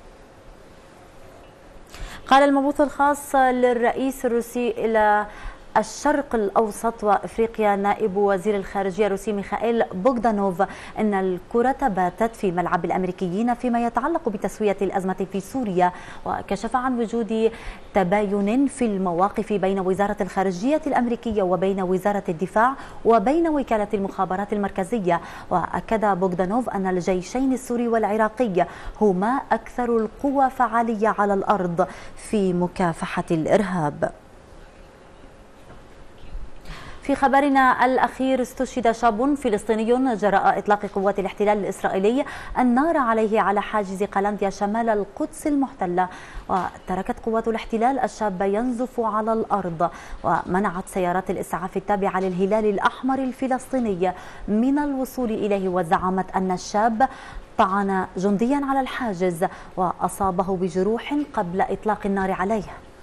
قال المبعوث الخاص للرئيس الروسي إلى الشرق الأوسط وإفريقيا نائب وزير الخارجية الروسي ميخائيل بوغدانوف أن الكرة باتت في ملعب الأمريكيين فيما يتعلق بتسوية الأزمة في سوريا، وكشف عن وجود تباين في المواقف بين وزارة الخارجية الأمريكية وبين وزارة الدفاع وبين وكالة المخابرات المركزية. وأكد بوغدانوف أن الجيشين السوري والعراقي هما أكثر القوى فعالية على الأرض في مكافحة الإرهاب. في خبرنا الأخير، استشهد شاب فلسطيني جراء إطلاق قوات الاحتلال الإسرائيلي النار عليه على حاجز قلنديا شمال القدس المحتلة، وتركت قوات الاحتلال الشاب ينزف على الأرض، ومنعت سيارات الإسعاف التابعة للهلال الأحمر الفلسطيني من الوصول إليه، وزعمت أن الشاب طعن جنديا على الحاجز وأصابه بجروح قبل إطلاق النار عليه.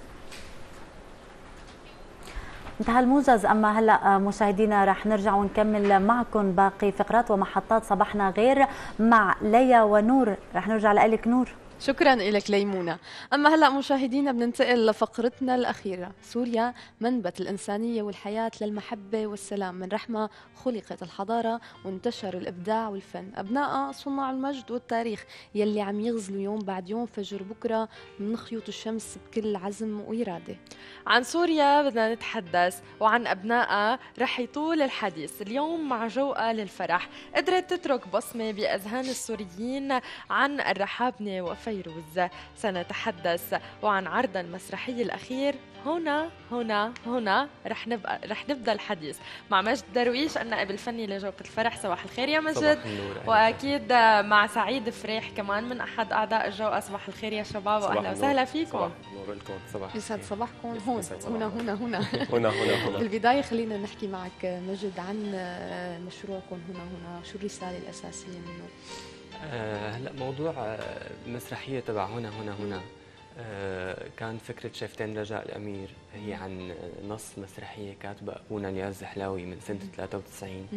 انتهى الموجز، أما هلأ مشاهدينا رح نرجع ونكمل معكم باقي فقرات ومحطات صباحنا غير مع ليا ونور. رح نرجع لك نور. شكرا لك ليمونة. أما هلأ مشاهدينا بننتقل لفقرتنا الأخيرة. سوريا منبت الإنسانية والحياة للمحبة والسلام، من رحمة خلقت الحضارة وانتشر الإبداع والفن، أبناء صناع المجد والتاريخ يلي عم يغزلوا يوم بعد يوم فجر بكرة من خيوط الشمس بكل عزم وإرادة. عن سوريا بدنا نتحدث وعن أبنائها رح يطول الحديث اليوم مع جوقة للفرح قدرت تترك بصمة بأذهان السوريين عن الرحابنة وفيروز. سنتحدث وعن عرض المسرحي الأخير هنا هنا هنا. رح نبقى رح نبدا الحديث مع مجد درويش النائب الفني لجوقة الفرح. صباح الخير يا مجد. واكيد مع سعيد فريح كمان من احد اعضاء الجوقة. صباح الخير يا شباب واهلا وسهلا فيكم. صباح النور لكم. صباح يسعد صباحكم. هون هنا هنا هنا هنا هنا هنا. بالبدايه خلينا نحكي معك مجد عن مشروعكم هنا هنا، شو الرساله الاساسيه منه؟ هلا موضوع المسرحيه تبع هنا هنا هنا كان فكرة شيفتين رجاء الأمير، هي عن نص مسرحية كاتبة أبونا الياس زحلاوي من سنة ثلاثة وتسعين.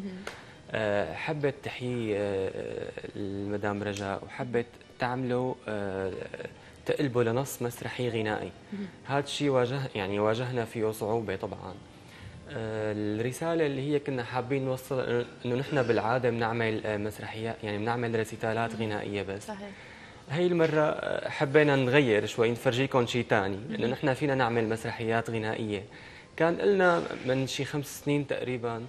حبت تحيي المدام رجاء وحبت تعمله تقلبه لنص مسرحي غنائي. هذا الشيء واجه يعني واجهنا فيه صعوبة طبعا. الرسالة اللي هي كنا حابين نوصل إنه نحن بالعادة بنعمل مسرحيات، يعني بنعمل ريسيتالات غنائية بس. صحيح. هي المرة حبينا نغير شوي، نفرجيكم شيء ثاني، انه نحن فينا نعمل مسرحيات غنائية. كان لنا من شي خمس سنين تقريبا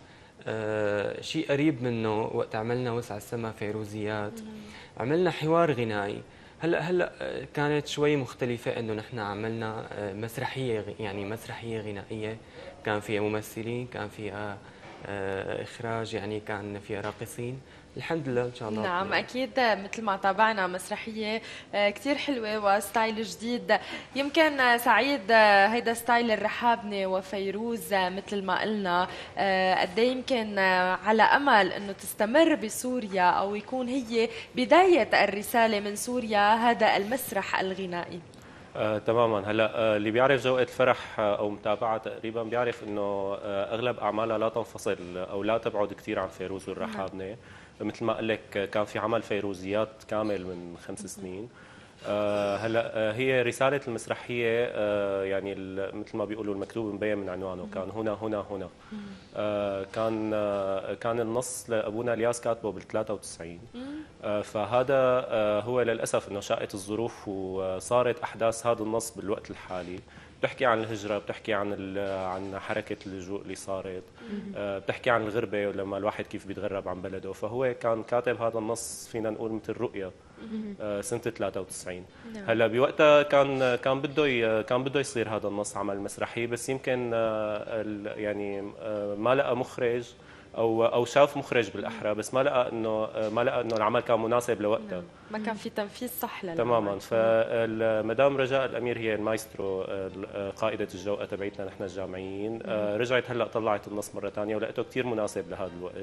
آه شيء قريب منه وقت عملنا وسع السما فيروزيات، عملنا حوار غنائي. هلا هلا كانت شوي مختلفة، انه نحن عملنا مسرحية، يعني مسرحية غنائية كان فيها ممثلين، كان فيها آه اخراج، يعني كان فيها راقصين. الحمد لله ان شاء الله. نعم اكيد مثل ما تابعنا مسرحيه كثير حلوه وستايل جديد. يمكن سعيد هيدا ستايل الرحابنه وفيروز مثل ما قلنا قد ايه يمكن على امل انه تستمر بسوريا او يكون هي بدايه الرساله من سوريا هذا المسرح الغنائي. آه، تماما. هلا آه، اللي بيعرف جوقة الفرح آه، او متابعه تقريبا بيعرف انه آه، اغلب اعمالها لا تنفصل او لا تبعد كثير عن فيروز والرحابنه. مثل ما قلت لك كان في عمل فيروزيات كامل من خمس سنين. آه هلا آه هي رساله المسرحيه آه يعني مثل ما بيقولوا المكتوب مبين من عنوانه، كان هنا هنا هنا. آه كان آه كان النص لابونا الياس كاتبه بال ثلاثة وتسعين. آه فهذا آه هو للاسف انه شاءت الظروف وصارت احداث هذا النص بالوقت الحالي. بتحكي عن الهجرة، بتحكي عن عن حركة اللجوء اللي صارت، بتحكي عن الغربة ولما الواحد كيف بيتغرب عن بلده. فهو كان كاتب هذا النص فينا نقول مثل رؤية سنة ثلاثة وتسعين. هلا بوقتها كان كان بده كان بده يصير هذا النص عمل مسرحي، بس يمكن يعني ما لقى مخرج او او شاف مخرج بالاحرى، بس ما لقى انه ما لقى انه العمل كان مناسب لوقتها. ما كان في تنفيذ صح للعمل. تماما. فالمدام رجاء الامير هي المايسترو قائده الجوقه تبعتنا نحن الجامعيين، رجعت هلا طلعت النص مره ثانيه ولقيته كثير مناسب لهذا الوقت.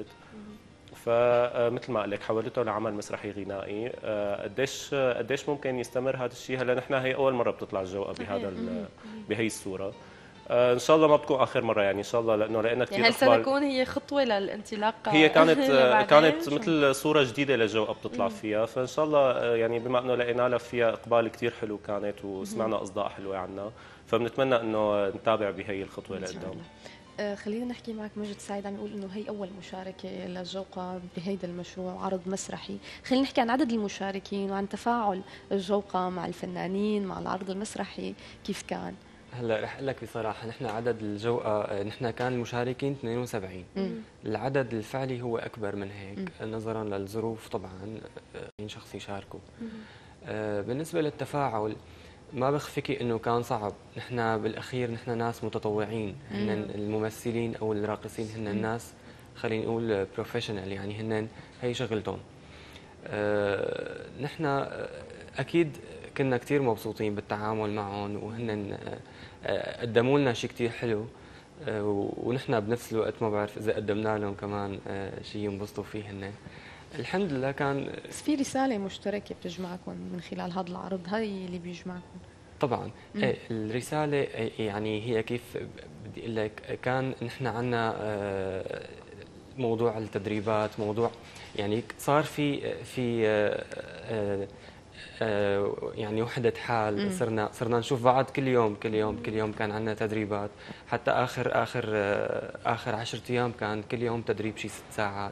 فمثل ما قلت لك حولته لعمل مسرحي غنائي. قديش قديش ممكن يستمر هذا الشيء؟ هلا نحن هي اول مره بتطلع الجوقه بهذا بهي الصوره. آه ان شاء الله ما بتكون اخر مره يعني ان شاء الله، لانه لقينا كثير يعني هل اقبال. ستكون هي خطوه للانطلاق؟ هي كانت كانت مثل صوره جديده للجوقه بتطلع فيها، فان شاء الله يعني بما انه لقينا لها فيها اقبال كثير حلو كانت وسمعنا اصداء حلوه عنها، فبنتمنى انه نتابع بهي الخطوه لقدام. آه خلينا نحكي معك مجد. سعيد عم يقول انه هي اول مشاركه للجوقه بهيدا المشروع، عرض مسرحي. خلينا نحكي عن عدد المشاركين وعن تفاعل الجوقه مع الفنانين مع العرض المسرحي، كيف كان؟ هلا رح اقول لك بصراحه، نحن عدد الجوقه نحن كان المشاركين اثنين وسبعين. مم. العدد الفعلي هو اكبر من هيك. مم. نظرا للظروف طبعا شخص يشاركوا. آه بالنسبه للتفاعل ما بخفيكي انه كان صعب. نحن بالاخير نحن ناس متطوعين، هن الممثلين او الراقصين هن الناس خلينا نقول بروفيشنال، يعني هن هي شغلتهم. آه نحن اكيد كنا كثير مبسوطين بالتعامل معهم، وهن قدموا لنا شيء كثير حلو، ونحن بنفس الوقت ما بعرف اذا قدمنا لهم كمان شيء ينبسطوا فيه هن. الحمد لله كان. بس في رساله مشتركه بتجمعكم من خلال هذا العرض، هاي اللي بيجمعكم طبعا. ايه الرساله يعني هي كيف بدي اقول لك، كان نحن عندنا موضوع التدريبات، موضوع يعني صار في في يعني وحدة حال. صرنا صرنا نشوف بعض كل يوم كل يوم كل يوم. كان عندنا تدريبات، حتى اخر اخر اخر عشرة ايام كان كل يوم تدريب شي ست ساعات.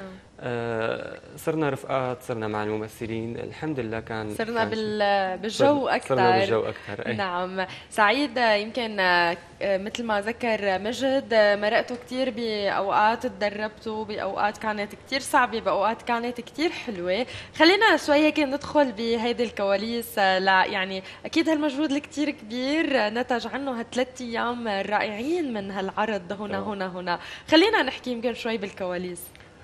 آه صرنا رفقات، صرنا مع الممثلين، الحمد لله كان صرنا كان بال... بالجو اكثر. صرنا بالجو اكثر. نعم. سعيد، يمكن مثل ما ذكر مجد، مرقتوا كثير باوقات تدربتوا باوقات كانت كثير صعبه، باوقات كانت كثير حلوه. خلينا شوي هيك ندخل بهيدي الكواليس. لا يعني اكيد هالمجهود الكثير كبير نتج عنه هالثلاث ايام الرائعين من هالعرض هنا هنا هنا. خلينا نحكي يمكن شوي بالكواليس.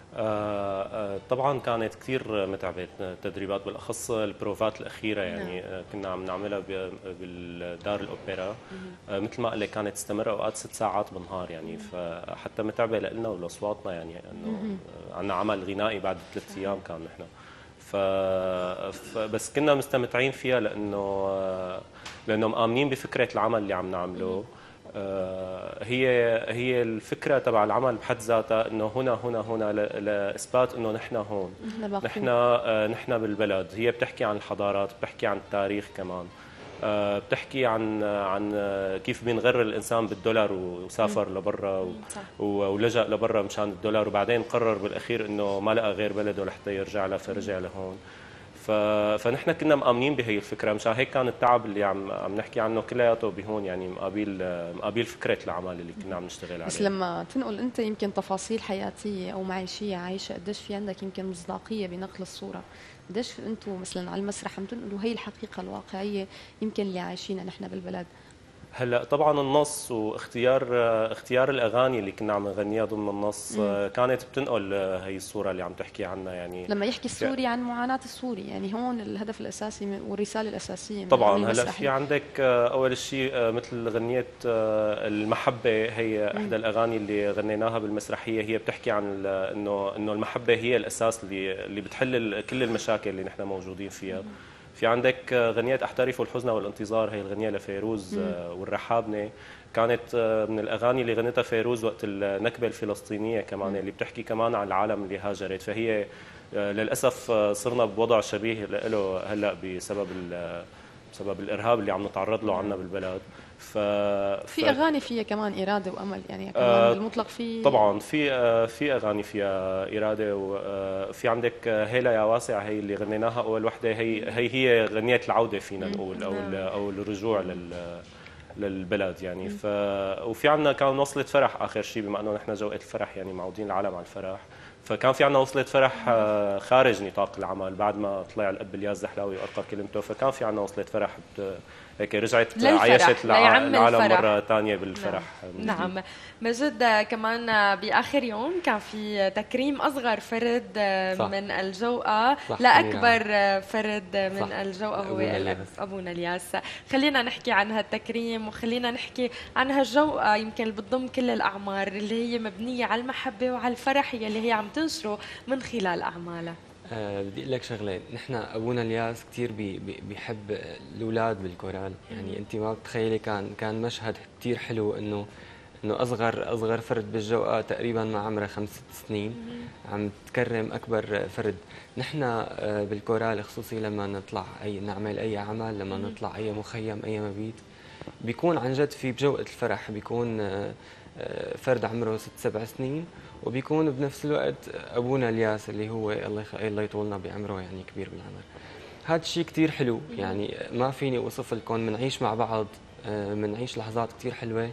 آه طبعا كانت كثير متعبه التدريبات، بالاخص البروفات الاخيره يعني. نعم. كنا عم نعملها بالدار الاوبرا. آه مثل ما قلت لك كانت تستمر اوقات ست ساعات بالنهار يعني، فحتى متعبه لنا ولاصواتنا يعني، انه عندنا عمل غنائي بعد ثلاث ايام كان نحن. ف... بس كنا مستمتعين فيها لانه لانه مآمنين بفكره العمل اللي عم نعمله. هي هي الفكره تبع العمل بحد ذاتها، انه هنا هنا هنا لاثبات انه نحن هون، نحن نحن بالبلد. هي بتحكي عن الحضارات، بتحكي عن التاريخ كمان، بتحكي عن عن كيف بينغر الانسان بالدولار وسافر لبرا ولجأ لبرا مشان الدولار، وبعدين قرر بالاخير انه ما لقى غير بلده لحتى يرجع له فرجع لهون. ف... فنحن كنا مآمنين بهي الفكره، مشان هيك كان التعب اللي عم عم نحكي عنه كلياته بهون يعني، مقابل مقابل فكره العمل اللي كنا عم نشتغل عليه. بس لما تنقل انت يمكن تفاصيل حياتيه او معيشيه عايشه، قديش في عندك يمكن مصداقيه بنقل الصوره؟ قديش انتم مثلا على المسرح عم تنقلوا هي الحقيقه الواقعيه يمكن اللي عايشينها نحن بالبلد؟ هلا طبعا النص واختيار اختيار الاغاني اللي كنا عم نغنيها ضمن النص مم. كانت بتنقل هي الصوره اللي عم تحكي عنها يعني. لما يحكي السوري عن معاناه السوري يعني، هون الهدف الاساسي والرساله الاساسيه. طبعا هلا في عندك اول شيء مثل غنيه المحبه، هي احدى الاغاني اللي غنيناها بالمسرحيه. هي بتحكي عن انه انه المحبه هي الاساس اللي اللي بتحل كل المشاكل اللي نحن موجودين فيها. مم. في عندك غنية أحترف الحزن والانتظار، هي الغنية لفيروز والرحابنة، كانت من الأغاني اللي غنتها فيروز وقت النكبة الفلسطينية كمان، اللي بتحكي كمان عن العالم اللي هاجرت. فهي للأسف صرنا بوضع شبيه له هلأ بسبب بسبب الإرهاب اللي عم نتعرض له عنا بالبلد. ف... في اغاني فيها كمان اراده وامل يعني، كمان آه بالمطلق في طبعا في آه في اغاني فيها اراده، وفي عندك هيلا يا واسع، هي اللي غنيناها اول وحده، هي هي هي غنيه العوده فينا نقول، او او الرجوع لل للبلد يعني. ف وفي عندنا كان وصلة فرح اخر شيء، بما انه نحن جوقة الفرح يعني معودين العالم على الفرح، فكان في عندنا وصلة فرح خارج نطاق العمل بعد ما طلع الاب الياس زحلاوي وارقى كلمته. فكان في عندنا وصلة فرح هيك رجعت عايشت العالم مرة ثانية بالفرح. نعم. نعم. مجد، كمان بآخر يوم كان في تكريم أصغر فرد صح. من الجوقة لأكبر فرد من صح. الجوقة هو أبونا الياس. خلينا نحكي عن هالتكريم، وخلينا نحكي عن هالجوقة يمكن اللي بتضم كل الأعمار، اللي هي مبنية على المحبة وعلى الفرح، اللي هي عم تنشره من خلال أعمالها. أه بدي اقول لك شغله، نحن ابونا الياس كثير بي بي بيحب الاولاد بالكورال، يعني انت ما بتخيلي كان كان مشهد كثير حلو انه انه اصغر اصغر فرد بالجوقه تقريبا ما عمره خمس ست سنين عم تكرم اكبر فرد. نحن بالكورال خصوصي لما نطلع اي نعمل اي عمل، لما نطلع اي مخيم اي مبيت، بيكون عن جد في بجوقه الفرح، بيكون فرد عمره ست سبع سنين، وبيكون بنفس الوقت ابونا الياس اللي هو الله يخ... الله يطولنا بعمره يعني كبير بالعمر. هذا الشيء كثير حلو، يعني ما فيني اوصف لكم، بنعيش مع بعض، بنعيش لحظات كثير حلوه،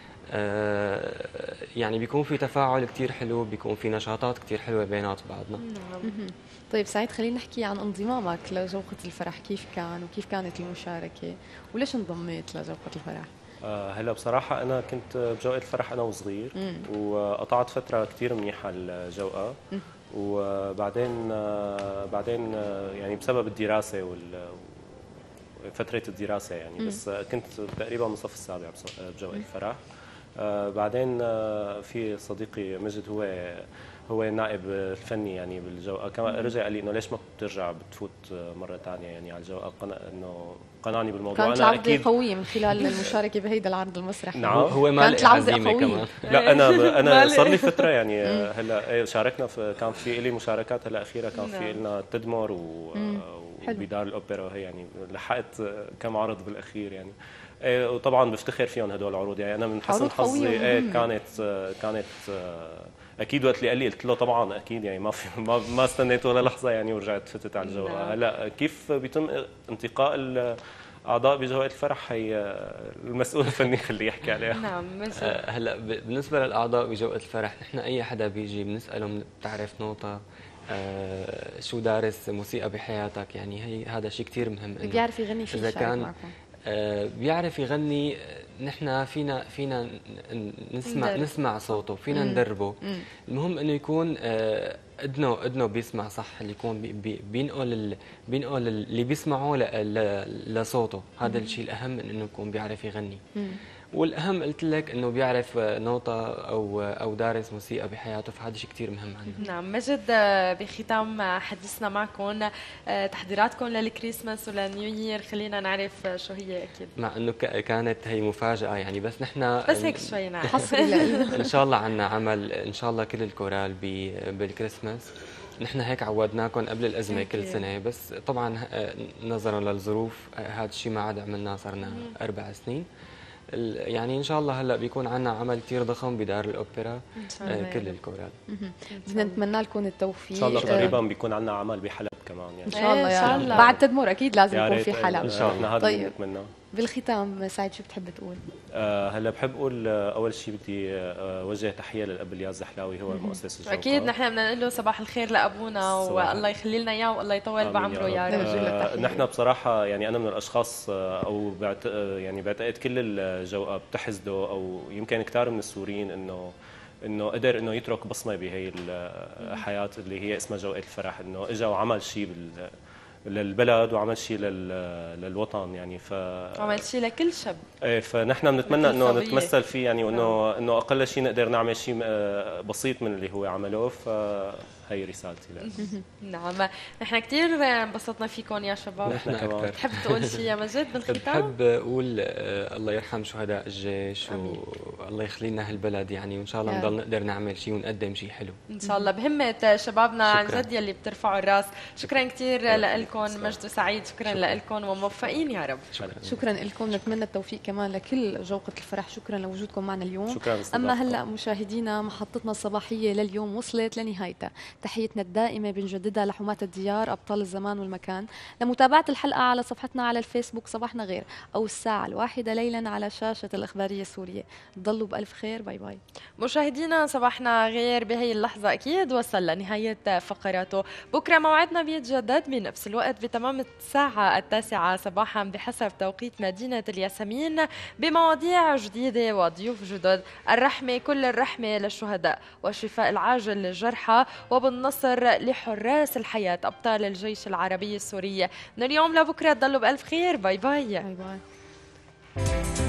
يعني بيكون في تفاعل كثير حلو، بيكون في نشاطات كثير حلوه بينات بعضنا. طيب سعيد، خلينا نحكي عن انضمامك لجوقة الفرح، كيف كان وكيف كانت المشاركة وليش انضميت لجوقة الفرح؟ هلا بصراحة أنا كنت بجوقة الفرح أنا وصغير، مم. وقطعت فترة كثير منيحة الجوقة، مم. وبعدين بعدين يعني بسبب الدراسة وال فترة الدراسة يعني، مم. بس كنت تقريبا من الصف السابع بجوقة الفرح. بعدين في صديقي مجد هو هو النائب الفني يعني بالجوقة، كمان رجع قال لي انه ليش ما بترجع بتفوت مرة ثانية يعني على الجوقة، انه قنعني بالموضوع. كانت العودة قوية من خلال المشاركة بهيدا العرض المسرحي. نعم هو ما كانت العودة قوية كمان. لا انا انا صار لي فترة يعني هلا شاركنا في كان في لي مشاركات هلا أخيرة، كان في لنا تدمر و وبدار الأوبرا وهي يعني لحقت كم عرض بالأخير يعني، وطبعا بفتخر فيهم هدول العروض يعني. انا من حسن حظي كانت كانت اكيد وقت اللي قال لي قلت له طبعا اكيد يعني، ما في ما, ما استنيت ولا لحظه يعني ورجعت فتت على الجوقه. هلا كيف بيتم انتقاء الاعضاء بجوقة الفرح هي المسؤول الفني خليه يحكي عليها. نعم. هلا بالنسبه للاعضاء بجوقة الفرح، نحن اي حدا بيجي بنساله بتعرف نوطه آه شو دارس موسيقى بحياتك، يعني هي هذا شيء كثير مهم. بيعرف يغني شيء اذا كان معكم. آه بيعرف يغني، نحن فينا فينا نسمع ندرب. نسمع صوته، فينا مم. ندربه. مم. المهم انه يكون آه اذنه اذنه بيسمع صح، اللي يكون بي بي بينقل بينقل اللي بيسمعه لصوته، هذا الشيء الاهم من انه يكون بيعرف يغني. مم. والاهم قلت لك انه بيعرف نوطه او او دارس موسيقى بحياته، فهذا شيء كثير مهم عندنا. نعم. مجد، بختام حديثنا معكم، تحضيراتكم للكريسماس وللنيو يير خلينا نعرف شو هي. اكيد مع انه كانت هي مفاجاه يعني، بس نحن بس هيك شوي نعرف ان شاء الله عندنا عمل ان شاء الله كل الكورال بالكريسماس. نحن هيك عودناكم قبل الازمه كل سنه، بس طبعا نظرا للظروف هذا الشيء ما عاد عملناه، صار لنا اربع سنين يعني. ان شاء الله هلا بيكون عندنا عمل كثير ضخم بدار الاوبرا آه كل الكورال. بدنا نتمنى لكم التوفيق. ان شاء الله قريبا بيكون عندنا عمل بحلب كمان يعني. ان شاء الله يا رب. بعد تدمر اكيد لازم يكون في حلب ان شاء الله. طيب بالختام سعيد شو بتحب تقول؟ أه هلا بحب اقول اول شيء بدي اوجه تحيه للاب الياس زحلاوي، هو المؤسس الجوقة. اكيد نحن بدنا نقول له صباح الخير لابونا، والله يخلي لنا اياه والله يطول بعمره يا رب. أه نحن بصراحه يعني انا من الاشخاص او بعت يعني بعتقد كل الجوقة بتحسده، او يمكن كثار من السوريين انه انه قدر انه يترك بصمه بهي الحياه اللي هي اسمها جوقة الفرح، انه اجى وعمل شيء بال للبلد وعمل شيء للوطن يعني، ف عمل شيء لكل شاب. ايه فنحن بنتمنى انه نتمثل فيه يعني، وانه انه اقل شيء نقدر نعمل شيء بسيط من اللي هو عمله، فهي رسالتي له. نعم. نحن كثير انبسطنا فيكم يا شباب. نحن كمان. بتحب تقول شيء يا مجد بالختام؟ بحب اقول الله يرحم شهداء الجيش، والله يخلي لنا هالبلد يعني، وان شاء الله نضل نقدر نعمل شيء ونقدم شيء حلو ان شاء الله بهمه شبابنا عن جد يلي بترفعوا الراس. شكرا كثير لكم مجد وسعيد، شكرا لكم وموفقين يا رب. شكرا, شكرا لكم، نتمنى التوفيق كمان لكل جوقة الفرح. شكرا لوجودكم معنا اليوم. شكرا. اما هلا مشاهدينا محطتنا الصباحيه لليوم وصلت لنهايتها، تحيتنا الدائمه بنجددها لحماة الديار ابطال الزمان والمكان. لمتابعه الحلقه على صفحتنا على الفيسبوك صباحنا غير، او الساعه الواحدة ليلا على شاشه الاخباريه السوريه. تضلوا بالف خير، باي باي. مشاهدينا صباحنا غير بهي اللحظه اكيد وصل لنهايه فقراته. بكره موعدنا بيتجدد بنفس الوقت بتمام الساعه التاسعه صباحا بحسب توقيت مدينه الياسمين، بمواضيع جديده وضيوف جدد. الرحمه كل الرحمه للشهداء، والشفاء العاجل للجرحى، وبالنصر لحراس الحياه ابطال الجيش العربي السوري. من اليوم لبكره تضلوا بالف خير، باي باي. باي باي.